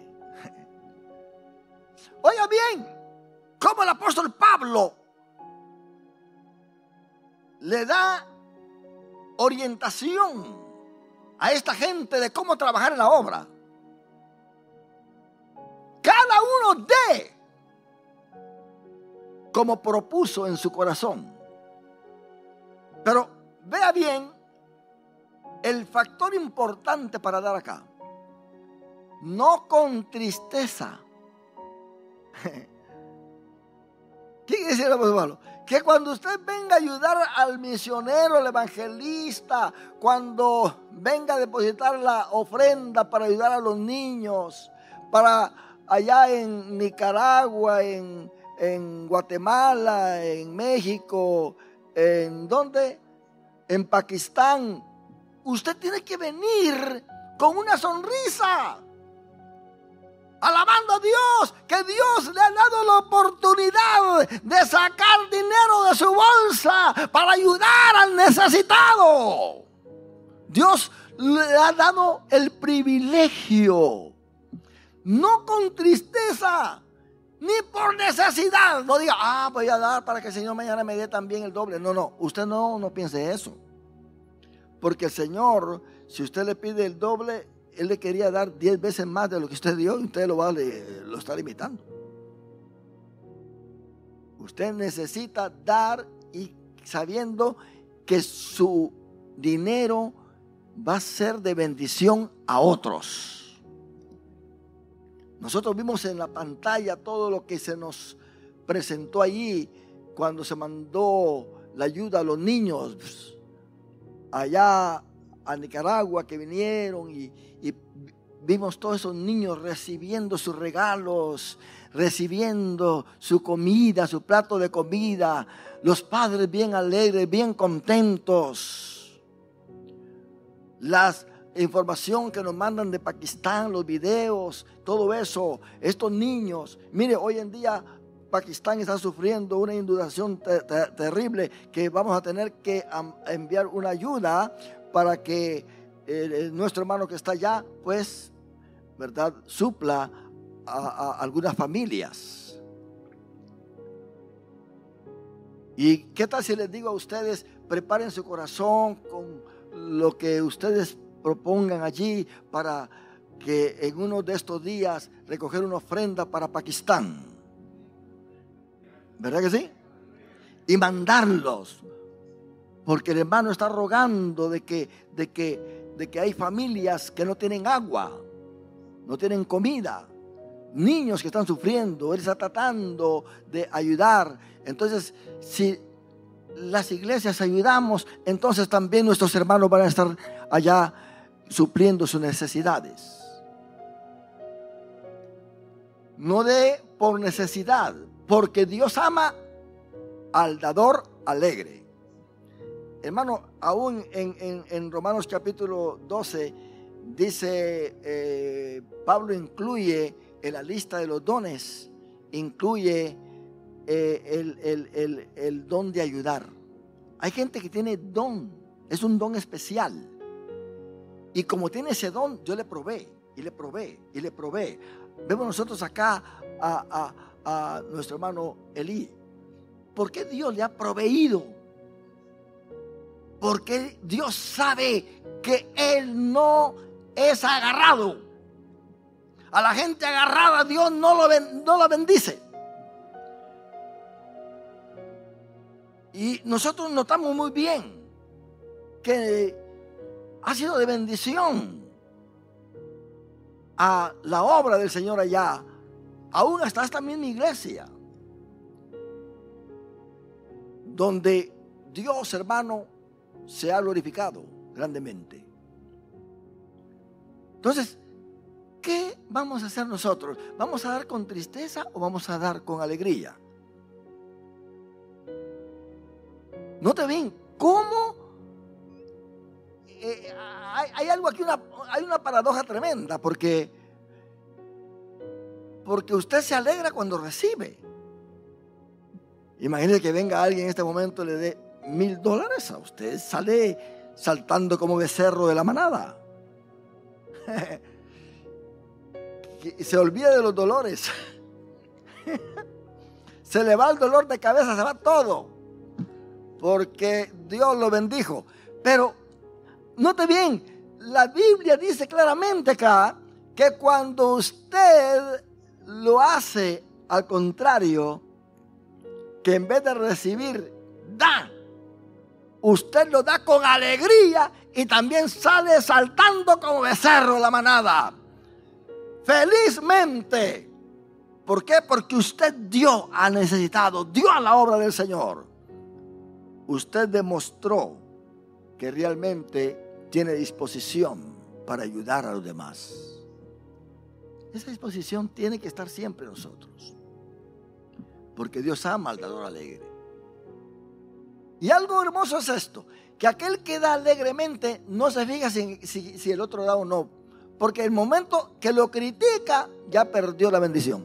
Oiga bien, como el apóstol Pablo le da orientación a esta gente de cómo trabajar en la obra. Cada uno dé como propuso en su corazón. Pero vea bien el factor importante para dar acá. No con tristeza. ¿Qué quiere decir el apóstol Pablo? Que cuando usted venga a ayudar al misionero, al evangelista, cuando venga a depositar la ofrenda para ayudar a los niños, para allá en Nicaragua, en, en Guatemala, en México, ¿en dónde? En Pakistán. Usted tiene que venir con una sonrisa, alabando a Dios, que Dios le ha dado la oportunidad de sacar dinero de su bolsa para ayudar al necesitado. Dios le ha dado el privilegio, no con tristeza, ni por necesidad. No diga, ah, voy a dar para que el Señor mañana me dé también el doble. No, no, usted no, no piense eso. Porque el Señor, si usted le pide el doble, Él le quería dar diez veces más de lo que usted dio y usted lo, va, le, lo está limitando. Usted necesita dar y sabiendo que su dinero va a ser de bendición a otros. Nosotros vimos en la pantalla todo lo que se nos presentó allí cuando se mandó la ayuda a los niños allá a Nicaragua, que vinieron y, y vimos todos esos niños recibiendo sus regalos, recibiendo su comida, su plato de comida, los padres bien alegres, bien contentos. La información que nos mandan de Pakistán, los videos, todo eso, estos niños. Mire, hoy en día Pakistán está sufriendo una inundación ter ter terrible, que vamos a tener que um, enviar una ayuda para que eh, nuestro hermano que está allá, pues, ¿verdad?, supla a, a algunas familias. ¿Y qué tal si les digo a ustedes, preparen su corazón con lo que ustedes propongan allí para que en uno de estos días recoger una ofrenda para Pakistán? ¿Verdad que sí? Y mandarlos. Porque el hermano está rogando de que, de que, de que hay familias que no tienen agua, no tienen comida, niños que están sufriendo. Él está tratando de ayudar. Entonces, si las iglesias ayudamos, entonces también nuestros hermanos van a estar allá supliendo sus necesidades. No dé por necesidad, porque Dios ama al dador alegre. Hermano, aún en, en, en Romanos capítulo doce dice, eh, Pablo incluye en la lista de los dones, incluye eh, el, el, el, el don de ayudar. Hay gente que tiene don, es un don especial. Y como tiene ese don, yo le probé, y le probé, y le probé. Vemos nosotros acá a, a, a nuestro hermano Elí. ¿Por qué Dios le ha proveído? Porque Dios sabe que él no es agarrado. A la gente agarrada Dios no, lo ben, no la bendice. Y nosotros notamos muy bien que ha sido de bendición a la obra del Señor allá, aún hasta esta misma iglesia, donde Dios, hermano, se ha glorificado grandemente. Entonces, ¿qué vamos a hacer nosotros? ¿Vamos a dar con tristeza o vamos a dar con alegría? Note bien, ¿cómo? Eh, hay, hay algo aquí, una, hay una paradoja tremenda, porque, porque usted se alegra cuando recibe. Imagínese que venga alguien en este momento y le dé mil dólares a usted, sale saltando como becerro de la manada. Y se olvida de los dolores. Se le va el dolor de cabeza, se va todo, porque Dios lo bendijo. Pero note bien, la Biblia dice claramente acá que cuando usted lo hace al contrario, que en vez de recibir, da, usted lo da con alegría y también sale saltando como becerro de la manada. Felizmente. ¿Por qué? Porque usted dio al necesitado, dio a la obra del Señor. Usted demostró que realmente tiene disposición para ayudar a los demás. Esa disposición tiene que estar siempre en nosotros, porque Dios ama al dador alegre. Y algo hermoso es esto, que aquel que da alegremente no se fija si, si, si el otro da o no, porque el momento que lo critica ya perdió la bendición.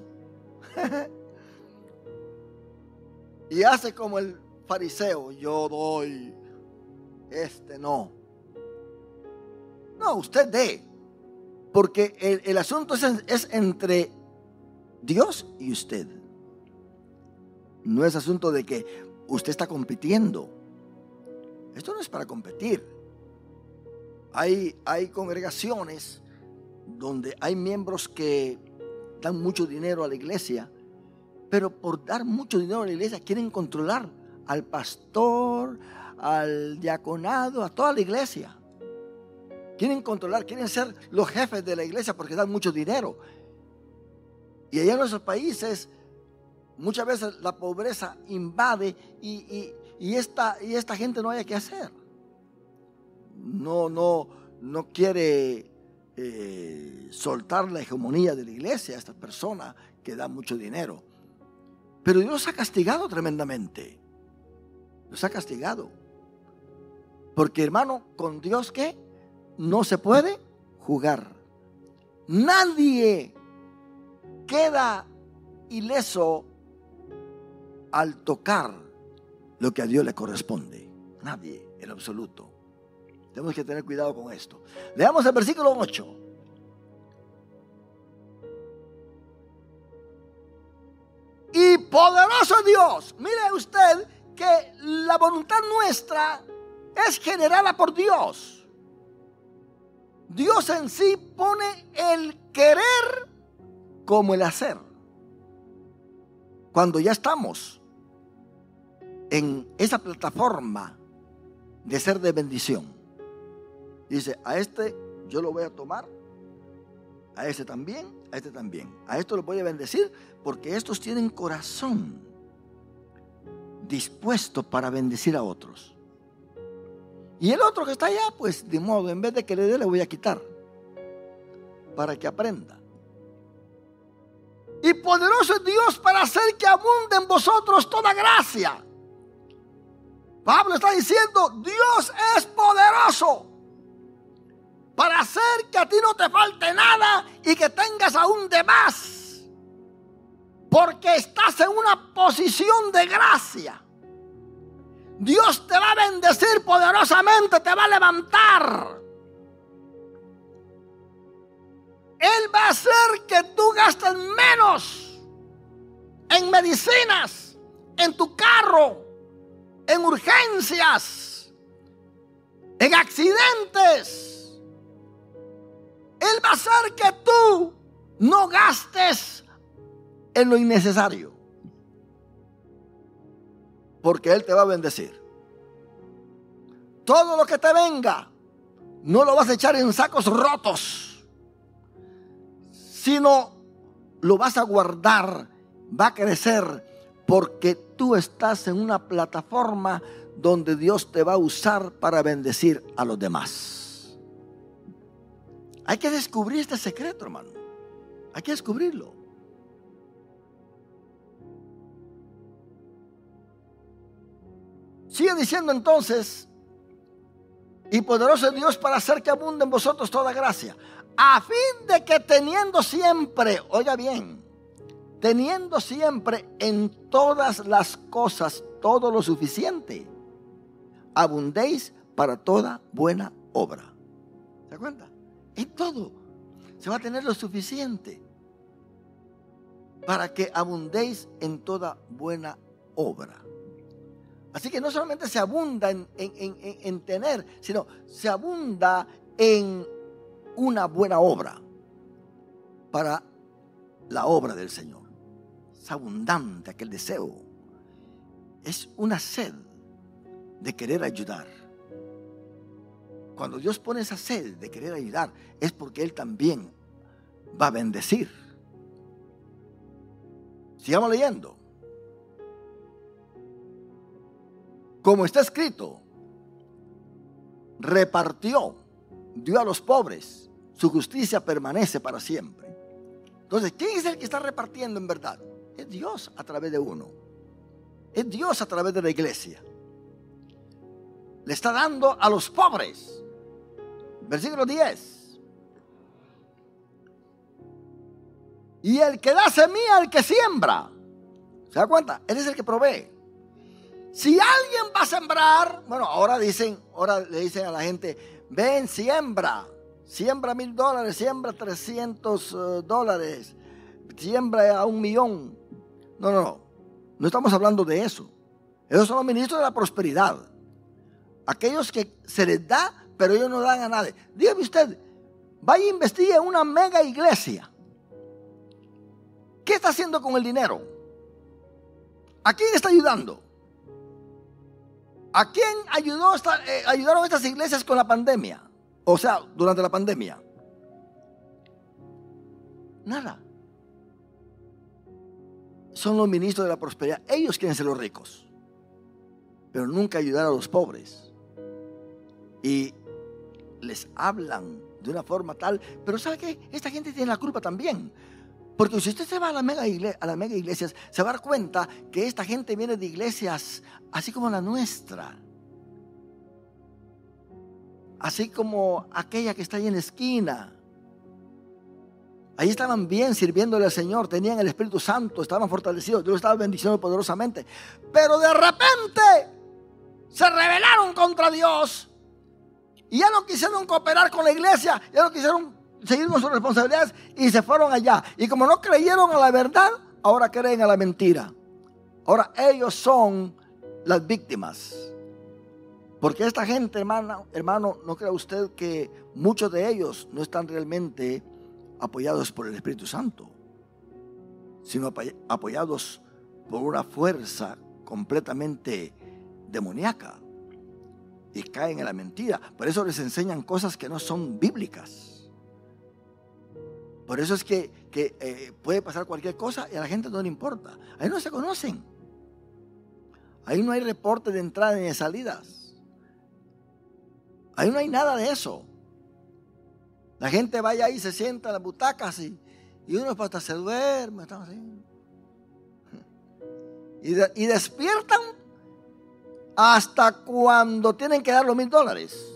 Y hace como el fariseo, yo doy, este no. No, usted dé, porque el, el asunto es, es entre Dios y usted. No es asunto de que usted está compitiendo. Esto no es para competir. Hay, hay congregaciones donde hay miembros que dan mucho dinero a la iglesia, pero por dar mucho dinero a la iglesia quieren controlar al pastor, al diaconado, a toda la iglesia. Quieren controlar, quieren ser los jefes de la iglesia porque dan mucho dinero. Y allá en nuestros países muchas veces la pobreza invade y, y, y, esta, y esta gente no haya qué hacer. No, no, no quiere eh, soltar la hegemonía de la iglesia a esta persona que da mucho dinero. Pero Dios los ha castigado tremendamente. Los ha castigado. Porque, hermano, con Dios, ¿qué? No se puede jugar. Nadie queda ileso al tocar lo que a Dios le corresponde. Nadie, en absoluto. Tenemos que tener cuidado con esto. Leamos el versículo ocho. Y poderoso Dios. Mire usted que la voluntad nuestra es generada por Dios. Dios en sí pone el querer como el hacer. Cuando ya estamos en esa plataforma de ser de bendición, dice, a este yo lo voy a tomar, a este también, a este también. A esto lo voy a bendecir porque estos tienen corazón dispuesto para bendecir a otros. Y el otro que está allá, pues de modo, en vez de que le dé, le voy a quitar para que aprenda. Y poderoso es Dios para hacer que abunde en vosotros toda gracia. Pablo está diciendo, Dios es poderoso para hacer que a ti no te falte nada y que tengas aún de más, porque estás en una posición de gracia. Dios te va a bendecir poderosamente, te va a levantar. Él va a hacer que tú gastes menos en medicinas, en tu carro, en urgencias, en accidentes. Él va a hacer que tú no gastes en lo innecesario, porque Él te va a bendecir. Todo lo que te venga, no lo vas a echar en sacos rotos, sino lo vas a guardar, va a crecer, porque tú estás en una plataforma donde Dios te va a usar para bendecir a los demás. Hay que descubrir este secreto, hermano. Hay que descubrirlo. Sigue diciendo entonces, y poderoso es Dios para hacer que abunde en vosotros toda gracia, a fin de que teniendo siempre, oiga bien, teniendo siempre en todas las cosas todo lo suficiente, abundéis para toda buena obra. ¿Se da cuenta? En todo se va a tener lo suficiente para que abundéis en toda buena obra. Así que no solamente se abunda en, en, en, en tener, sino se abunda en una buena obra para la obra del Señor. Es abundante aquel deseo. Es una sed de querer ayudar. Cuando Dios pone esa sed de querer ayudar, es porque Él también va a bendecir. Sigamos leyendo. Como está escrito, repartió, dio a los pobres, su justicia permanece para siempre. Entonces, ¿quién es el que está repartiendo en verdad? Es Dios a través de uno. Es Dios a través de la iglesia. Le está dando a los pobres. Versículo diez. Y el que da semilla al que siembra. ¿Se da cuenta? Él es el que provee. Si alguien va a sembrar, bueno, ahora dicen, ahora le dicen a la gente, ven, siembra, siembra mil dólares, siembra trescientos uh, dólares, siembra a un millón. No, no, no, no estamos hablando de eso. Esos son los ministros de la prosperidad. Aquellos que se les da, pero ellos no dan a nadie. Dígame usted, vaya e investigue una mega iglesia. ¿Qué está haciendo con el dinero? ¿A quién está ayudando? ¿A quién ayudó esta, eh, ayudaron estas iglesias con la pandemia? O sea, durante la pandemia. Nada. Son los ministros de la prosperidad. Ellos quieren ser los ricos, pero nunca ayudar a los pobres. Y les hablan de una forma tal. Pero ¿sabe qué? Esta gente tiene la culpa también. Porque si usted se va a, la mega igle- a las mega iglesias, se va a dar cuenta que esta gente viene de iglesias así como la nuestra. Así como aquella que está ahí en la esquina. Ahí estaban bien sirviéndole al Señor, tenían el Espíritu Santo, estaban fortalecidos, Dios estaba bendiciendo poderosamente. Pero de repente se rebelaron contra Dios y ya no quisieron cooperar con la iglesia, ya no quisieron seguir con sus responsabilidades y se fueron allá. Y como no creyeron a la verdad, ahora creen a la mentira. Ahora ellos son las víctimas. Porque esta gente, hermano, hermano, no crea usted que muchos de ellos no están realmente apoyados por el Espíritu Santo, sino apoyados por una fuerza completamente demoníaca, y caen en la mentira. Por eso les enseñan cosas que no son bíblicas. Por eso es que, que eh, puede pasar cualquier cosa y a la gente no le importa. A ellos no se conocen. Ahí no hay reporte de entrada ni de salidas. Ahí no hay nada de eso. La gente vaya ahí, se sienta en las butacas y, y uno hasta se duerme. Así. Y, de, y despiertan hasta cuando tienen que dar los mil dólares.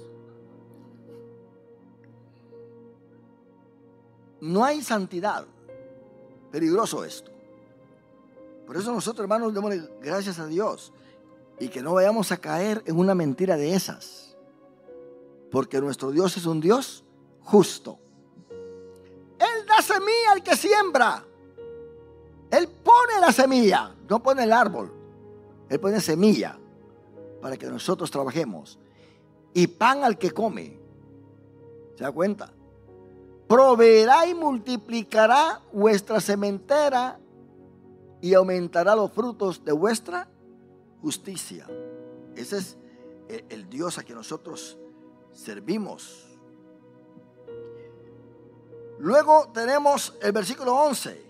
No hay santidad. Peligroso esto. Por eso nosotros, hermanos, démosle gracias a Dios y que no vayamos a caer en una mentira de esas. Porque nuestro Dios es un Dios justo. Él da semilla al que siembra. Él pone la semilla, no pone el árbol. Él pone semilla para que nosotros trabajemos. Y pan al que come. ¿Se da cuenta? Proveerá y multiplicará vuestra sementera y aumentará los frutos de vuestra justicia. Ese es el, el Dios a quien nosotros servimos. Luego tenemos el versículo once.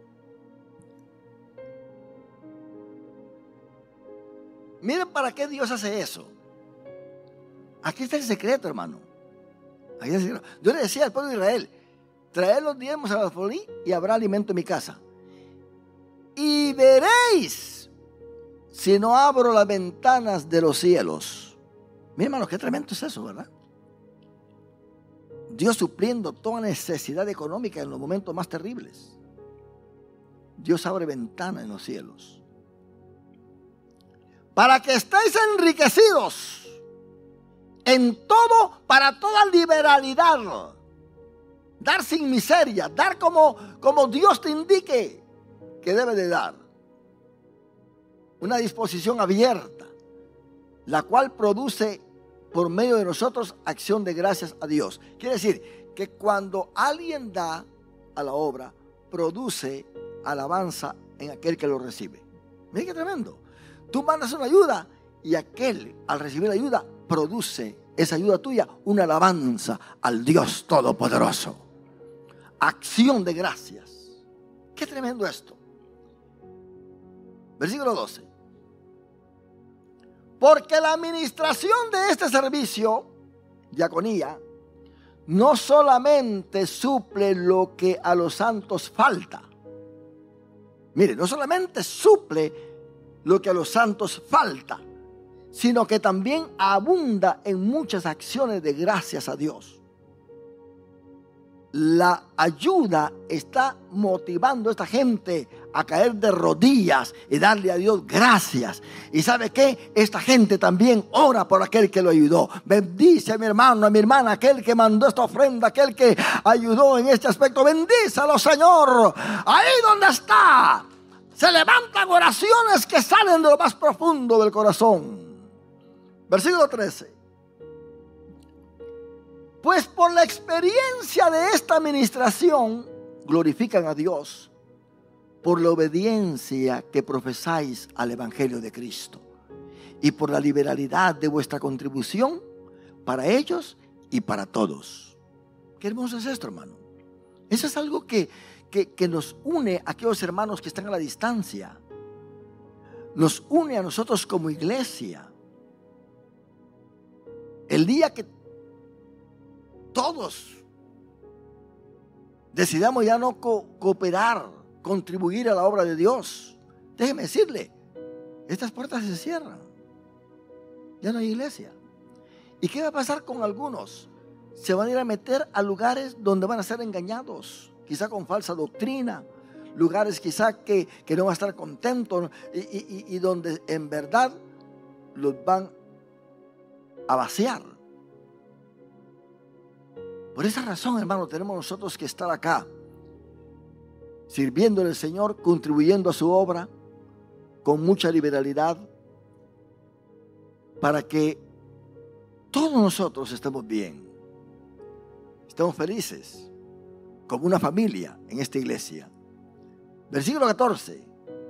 Miren para qué Dios hace eso. Aquí está el secreto, hermano. Aquí está el secreto. Yo le decía al pueblo de Israel: traed los diezmos a la alfolí y habrá alimento en mi casa. Y veréis si no abro las ventanas de los cielos. Miren, hermano, qué tremendo es eso, ¿verdad? Dios supliendo toda necesidad económica en los momentos más terribles. Dios abre ventanas en los cielos. Para que estéis enriquecidos en todo, para toda liberalidad. Dar sin miseria, dar como, como Dios te indique que debe de dar. Una disposición abierta, la cual produce por medio de nosotros acción de gracias a Dios. Quiere decir que cuando alguien da a la obra, produce alabanza en aquel que lo recibe. Mira qué tremendo. Tú mandas una ayuda y aquel, al recibir la ayuda, produce esa ayuda tuya una alabanza al Dios Todopoderoso. Acción de gracias. Qué tremendo esto. Versículo doce. Porque la administración de este servicio, diaconía, no solamente suple lo que a los santos falta. Mire, no solamente suple lo que a los santos falta, sino que también abunda en muchas acciones de gracias a Dios. La ayuda está motivando a esta gente a caer de rodillas y darle a Dios gracias. ¿Y sabe qué? Esta gente también ora por aquel que lo ayudó. Bendice a mi hermano, a mi hermana, aquel que mandó esta ofrenda, aquel que ayudó en este aspecto. Bendícelo, Señor. Ahí donde está, se levantan oraciones que salen de lo más profundo del corazón. Versículo trece. Pues por la experiencia de esta administración glorifican a Dios por la obediencia que profesáis al Evangelio de Cristo y por la liberalidad de vuestra contribución para ellos y para todos. Qué hermoso es esto, hermano. Eso es algo que, que, que nos une a aquellos hermanos que están a la distancia. Nos une a nosotros como iglesia. El día que todos decidamos ya no co- cooperar, contribuir a la obra de Dios, déjeme decirle, estas puertas se cierran. Ya no hay iglesia. ¿Y qué va a pasar con algunos? Se van a ir a meter a lugares donde van a ser engañados, quizá con falsa doctrina, lugares quizá que, que no van a estar contentos y, y, y donde en verdad los van a vaciar. Por esa razón, hermano, tenemos nosotros que estar acá, sirviéndole al Señor, contribuyendo a su obra con mucha liberalidad, para que todos nosotros estemos bien, estemos felices, como una familia en esta iglesia. Versículo catorce.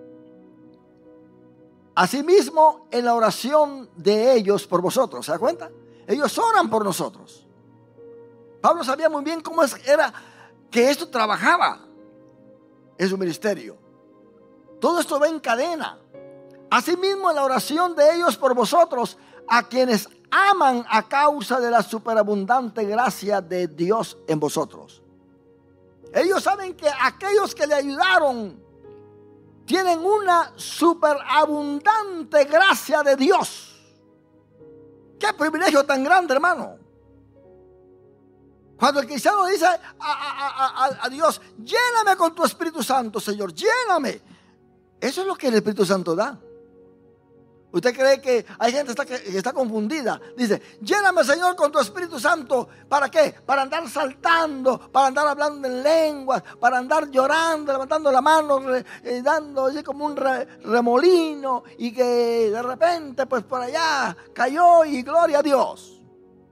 Asimismo, en la oración de ellos por vosotros, ¿se da cuenta? Ellos oran por nosotros. Pablo sabía muy bien cómo era que esto trabajaba en su ministerio. Todo esto va en cadena. Asimismo, en la oración de ellos por vosotros, a quienes aman a causa de la superabundante gracia de Dios en vosotros. Ellos saben que aquellos que le ayudaron tienen una superabundante gracia de Dios. Qué privilegio tan grande, hermano. Cuando el cristiano dice a, a, a, a Dios: lléname con tu Espíritu Santo, Señor, lléname. Eso es lo que el Espíritu Santo da. ¿Usted cree que hay gente que está, que está confundida? Dice: lléname, Señor, con tu Espíritu Santo. ¿Para qué? Para andar saltando, para andar hablando en lenguas, para andar llorando, levantando la mano, re, eh, dando así como un re, remolino, y que de repente pues por allá cayó y gloria a Dios.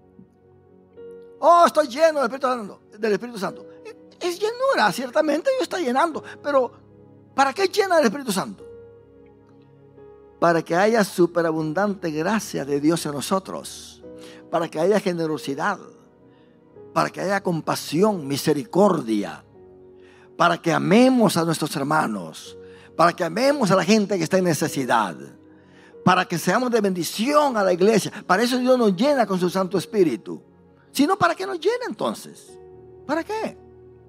Oh, estoy lleno del Espíritu Santo. Del Espíritu Santo. Es llenura, ciertamente Dios está llenando, pero ¿para qué llena el Espíritu Santo? Para que haya superabundante gracia de Dios en nosotros, para que haya generosidad, para que haya compasión, misericordia, para que amemos a nuestros hermanos, para que amemos a la gente que está en necesidad, para que seamos de bendición a la iglesia. Para eso Dios nos llena con su Santo Espíritu. Si no, ¿para qué nos llena entonces? ¿Para qué?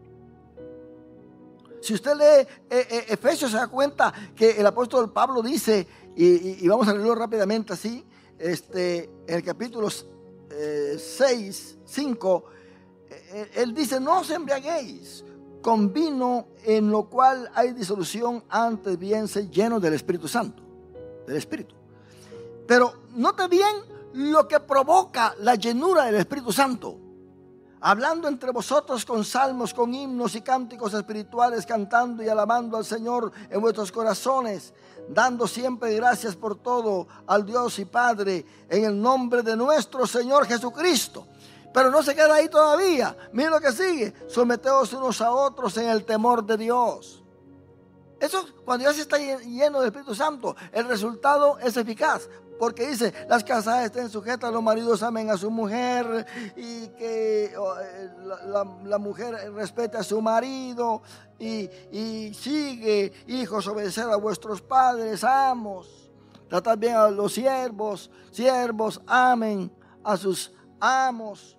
Si usted lee eh, eh, Efesios, se da cuenta que el apóstol Pablo dice, y, y, y vamos a leerlo rápidamente así, este, en el capítulo eh, seis, cinco, eh, él dice: no os embriaguéis con vino, en lo cual hay disolución, antes bien sed llenos del Espíritu Santo, del Espíritu. Pero note bien lo que provoca la llenura del Espíritu Santo: hablando entre vosotros con salmos, con himnos y cánticos espirituales, cantando y alabando al Señor en vuestros corazones, dando siempre gracias por todo al Dios y Padre, en el nombre de nuestro Señor Jesucristo. Pero no se queda ahí todavía. Miren lo que sigue: someteos unos a otros en el temor de Dios. Eso, cuando ya se está lleno del Espíritu Santo, el resultado es eficaz. Porque dice: las casadas estén sujetas, los maridos amen a su mujer, y que la, la, la mujer respete a su marido, y, y sigue: hijos, obedecer a vuestros padres, amos, tratad bien a los siervos, siervos, amen a sus amos.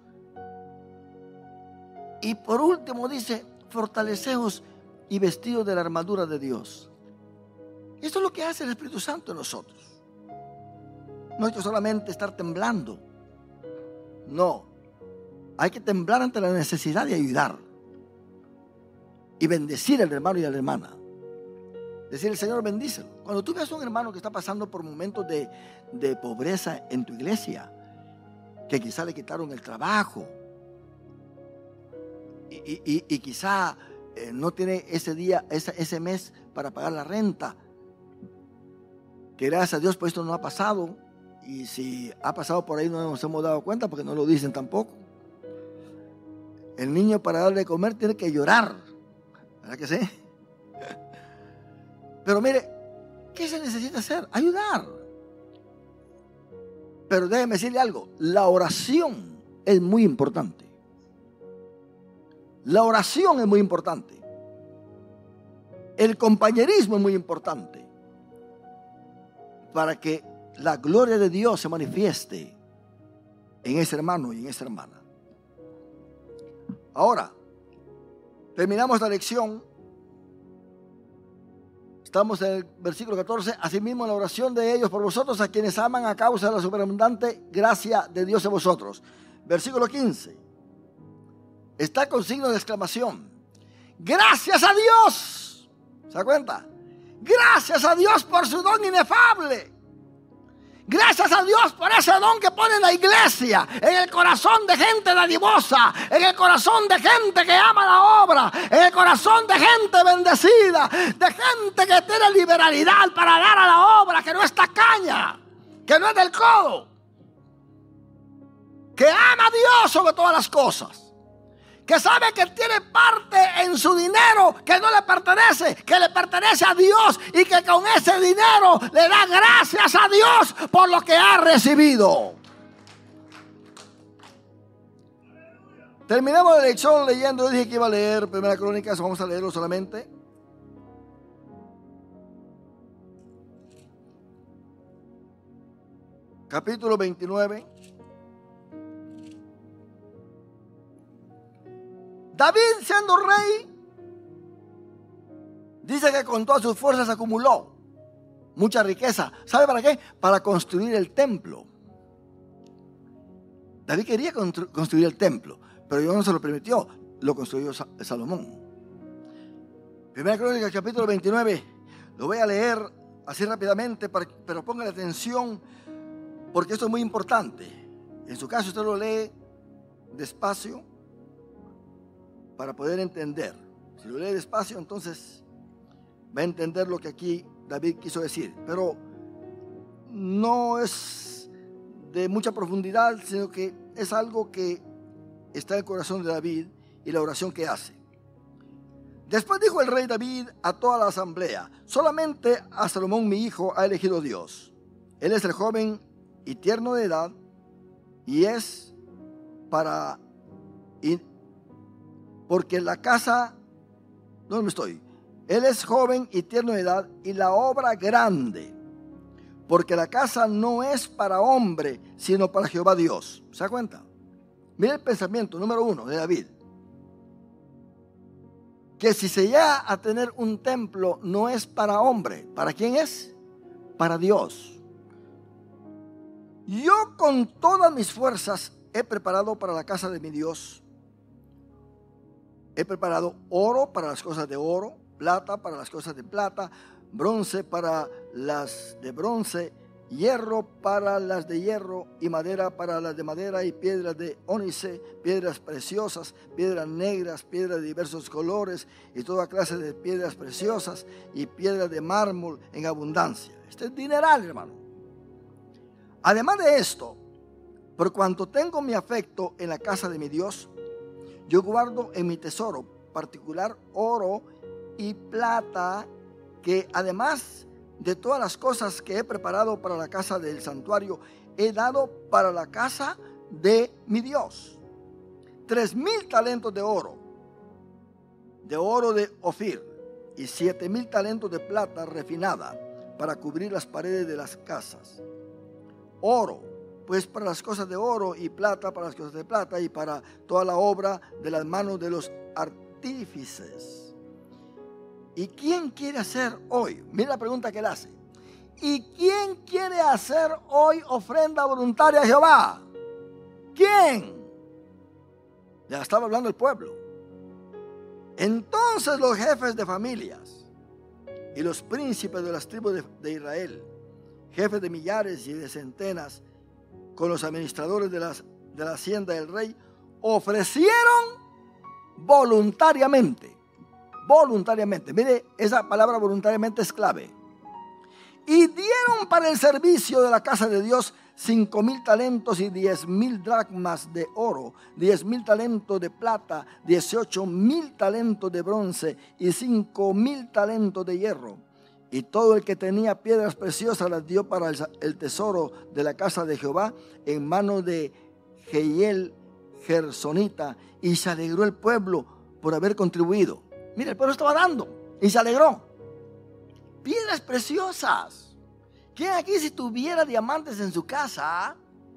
Y por último dice: fortaleceos y vestidos de la armadura de Dios. Esto es lo que hace el Espíritu Santo en nosotros. No hay que solamente estar temblando. No. Hay que temblar ante la necesidad de ayudar. Y bendecir al hermano y a la hermana. Decir: el Señor, bendícelo. Cuando tú ves a un hermano que está pasando por momentos de, de pobreza en tu iglesia, que quizá le quitaron el trabajo, y, y, y, y quizá eh, no tiene ese día, ese, ese mes para pagar la renta, que gracias a Dios pues esto no ha pasado. Y si ha pasado por ahí no nos hemos dado cuenta, porque no lo dicen tampoco. El niño, para darle de comer, tiene que llorar, ¿verdad que sí? Pero mire, ¿qué se necesita hacer? Ayudar. Pero déjeme decirle algo: la oración es muy importante. La oración es muy importante. El compañerismo es muy importante, para que la gloria de Dios se manifieste en ese hermano y en esa hermana. Ahora, terminamos la lección. Estamos en el versículo catorce. Asimismo, en la oración de ellos por vosotros, a quienes aman a causa de la superabundante gracia de Dios en vosotros. Versículo quince. Está con signo de exclamación. Gracias a Dios. ¿Se da cuenta? Gracias a Dios por su don inefable. Gracias a Dios por ese don que pone en la iglesia, en el corazón de gente dadivosa, en el corazón de gente que ama la obra, en el corazón de gente bendecida, de gente que tiene liberalidad para dar a la obra, que no es tacaña, que no es del codo, que ama a Dios sobre todas las cosas, que sabe que tiene parte en su dinero que no le pertenece, que le pertenece a Dios, y que con ese dinero le da gracias a Dios por lo que ha recibido. Terminamos la lección leyendo. Yo dije que iba a leer Primera Crónicas, vamos a leerlo solamente. capítulo veintinueve. David, siendo rey, dice que con todas sus fuerzas acumuló mucha riqueza. ¿Sabe para qué? Para construir el templo. David quería constru- construir el templo, pero Dios no se lo permitió. Lo construyó Sa- Salomón. Primera Crónica, capítulo veintinueve. Lo voy a leer así rápidamente, para, pero pongan atención, porque esto es muy importante. En su caso usted lo lee despacio para poder entender. Si lo lee despacio, entonces va a entender lo que aquí David quiso decir. Pero no es de mucha profundidad, sino que es algo que está en el corazón de David y la oración que hace. Después dijo el rey David a toda la asamblea: solamente a Salomón mi hijo ha elegido Dios. Él es el joven y tierno de edad, y es para... Y, porque la casa... ¿Dónde estoy? Él es joven y tierno de edad, y la obra grande, porque la casa no es para hombre, sino para Jehová Dios. ¿Se da cuenta? Mira el pensamiento número uno de David. Que si se llega a tener un templo, no es para hombre. ¿Para quién es? Para Dios. Yo con todas mis fuerzas he preparado para la casa de mi Dios. He preparado oro para las cosas de oro, plata para las cosas de plata, bronce para las de bronce, hierro para las de hierro, y madera para las de madera, y piedras de ónice, piedras preciosas, piedras negras, piedras de diversos colores, y toda clase de piedras preciosas, y piedras de mármol en abundancia. Este es dineral, hermano. Además de esto, por cuanto tengo mi afecto en la casa de mi Dios, yo guardo en mi tesoro particular oro y plata, que además de todas las cosas que he preparado para la casa del santuario, he dado para la casa de mi Dios. Tres mil talentos de oro, de oro de Ofir, y siete mil talentos de plata refinada para cubrir las paredes de las casas. Oro, pues para las cosas de oro, y plata para las cosas de plata, y para toda la obra de las manos de los artífices. ¿Y quién quiere hacer hoy? Mira la pregunta que él hace. ¿Y quién quiere hacer hoy ofrenda voluntaria a Jehová? ¿Quién? Ya estaba hablando el pueblo. Entonces los jefes de familias y los príncipes de las tribus de, de Israel, jefes de millares y de centenas, con los administradores de, las, de la hacienda del rey, ofrecieron voluntariamente. Voluntariamente. Mire, esa palabra voluntariamente es clave. Y dieron para el servicio de la casa de Dios cinco mil talentos y diez mil dracmas de oro, diez mil talentos de plata, dieciocho mil talentos de bronce y cinco mil talentos de hierro. Y todo el que tenía piedras preciosas las dio para el, el tesoro de la casa de Jehová en manos de Jehiel Gersonita. Y se alegró el pueblo por haber contribuido. Mira, el pueblo estaba dando y se alegró. Piedras preciosas. ¿Quién aquí, si tuviera diamantes en su casa,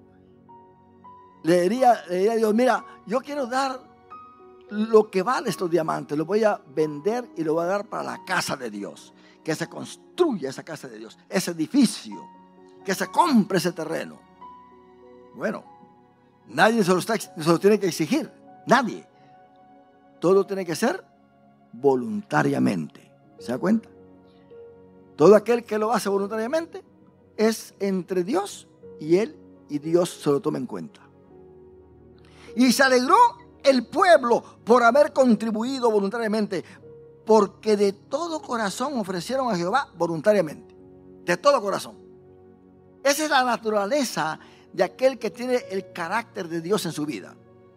le diría, le diría a Dios: mira, yo quiero dar lo que vale estos diamantes, los voy a vender y lo voy a dar para la casa de Dios? Que se construya esa casa de Dios, ese edificio, que se compre ese terreno. Bueno, nadie se lo, está, se lo tiene que exigir, nadie. Todo tiene que ser voluntariamente. ¿Se da cuenta? Todo aquel que lo hace voluntariamente es entre Dios y él, y Dios se lo toma en cuenta. Y se alegró el pueblo por haber contribuido voluntariamente, porque de todo corazón ofrecieron a Jehová voluntariamente. De todo corazón. Esa es la naturaleza de aquel que tiene el carácter de Dios en su vida.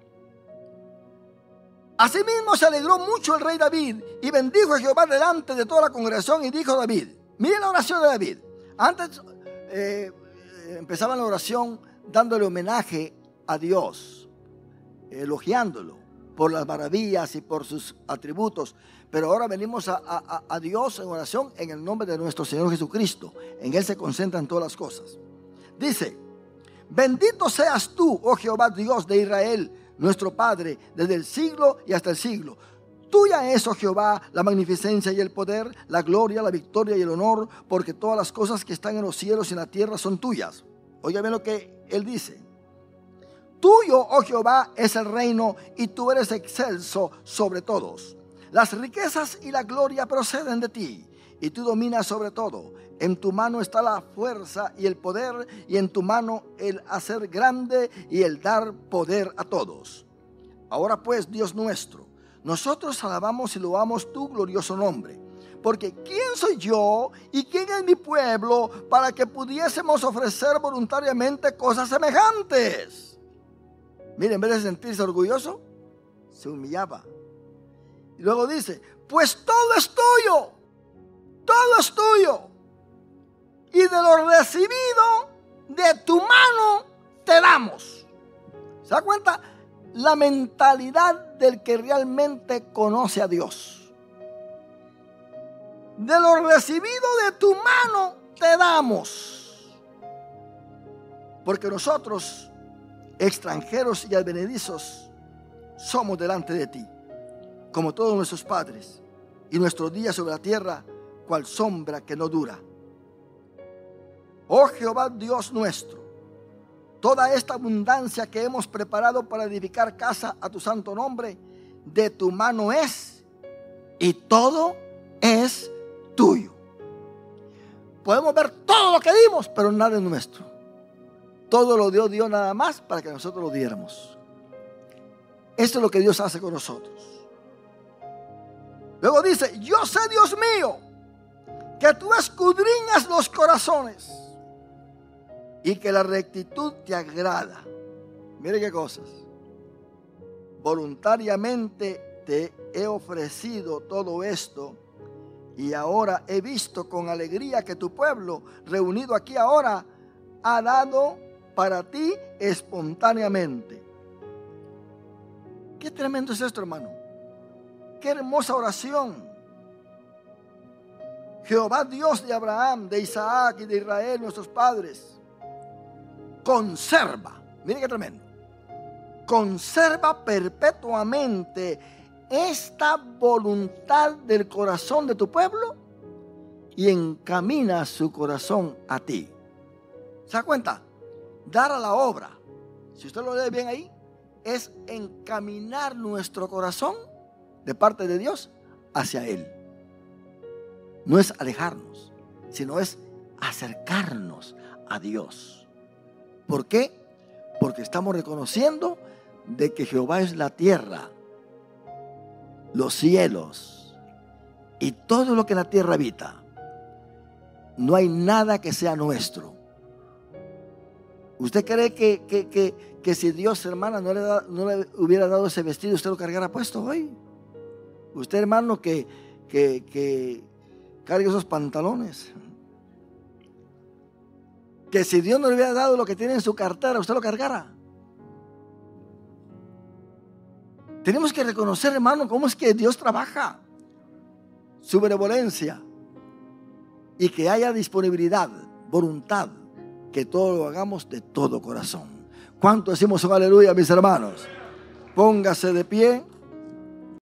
Asimismo se alegró mucho el rey David y bendijo a Jehová delante de toda la congregación, y dijo David, miren la oración de David. Antes eh, empezaba la oración dándole homenaje a Dios, elogiándolo por las maravillas y por sus atributos. Pero ahora venimos a, a, a Dios en oración en el nombre de nuestro Señor Jesucristo. En Él se concentran todas las cosas. Dice, Bendito seas tú, oh Jehová, Dios de Israel, nuestro Padre, desde el siglo y hasta el siglo. Tuya es, oh Jehová, la magnificencia y el poder, la gloria, la victoria y el honor, porque todas las cosas que están en los cielos y en la tierra son tuyas. Oiga bien lo que él dice. Tuyo, oh Jehová, es el reino y tú eres excelso sobre todos. Las riquezas y la gloria proceden de ti y tú dominas sobre todo. En tu mano está la fuerza y el poder, y en tu mano el hacer grande y el dar poder a todos. Ahora pues, Dios nuestro, nosotros alabamos y loamos tu glorioso nombre, porque ¿quién soy yo y quién es mi pueblo para que pudiésemos ofrecer voluntariamente cosas semejantes? Mire, en vez de sentirse orgulloso, se humillaba. Y luego dice, pues todo es tuyo, todo es tuyo, y de lo recibido de tu mano te damos. ¿Se da cuenta? La mentalidad del que realmente conoce a Dios. De lo recibido de tu mano te damos. Porque nosotros, extranjeros y advenedizos, somos delante de ti, como todos nuestros padres, y nuestros días sobre la tierra, cual sombra que no dura. Oh Jehová Dios nuestro, toda esta abundancia que hemos preparado para edificar casa a tu santo nombre, de tu mano es, y todo es tuyo. Podemos ver todo lo que dimos, pero nada es nuestro. Todo lo dio Dios nada más para que nosotros lo diéramos. Esto es lo que Dios hace con nosotros. Luego dice, yo sé, Dios mío, que tú escudriñas los corazones y que la rectitud te agrada. Mire qué cosas. Voluntariamente te he ofrecido todo esto y ahora he visto con alegría que tu pueblo, reunido aquí ahora, ha dado para ti espontáneamente. Qué tremendo es esto, hermano. Qué hermosa oración. Jehová, Dios de Abraham, de Isaac y de Israel, nuestros padres, conserva, mire qué tremendo, conserva perpetuamente esta voluntad del corazón de tu pueblo y encamina su corazón a ti. ¿Se da cuenta? Dar a la obra, si usted lo lee bien ahí, es encaminar nuestro corazón de parte de Dios hacia Él. No es alejarnos, sino es acercarnos a Dios. ¿Por qué? Porque estamos reconociendo de que Jehová es la tierra, los cielos y todo lo que en la tierra habita. No hay nada que sea nuestro. ¿Usted cree que, que, que, que si Dios, hermana, no le, da, no le hubiera dado ese vestido, usted lo cargara puesto hoy? Usted, hermano, que, que, que cargue esos pantalones. Que si Dios no le hubiera dado lo que tiene en su cartera, usted lo cargara. Tenemos que reconocer, hermano, cómo es que Dios trabaja, su benevolencia, y que haya disponibilidad, voluntad, que todo lo hagamos de todo corazón. ¿Cuánto decimos un aleluya, mis hermanos? Póngase de pie.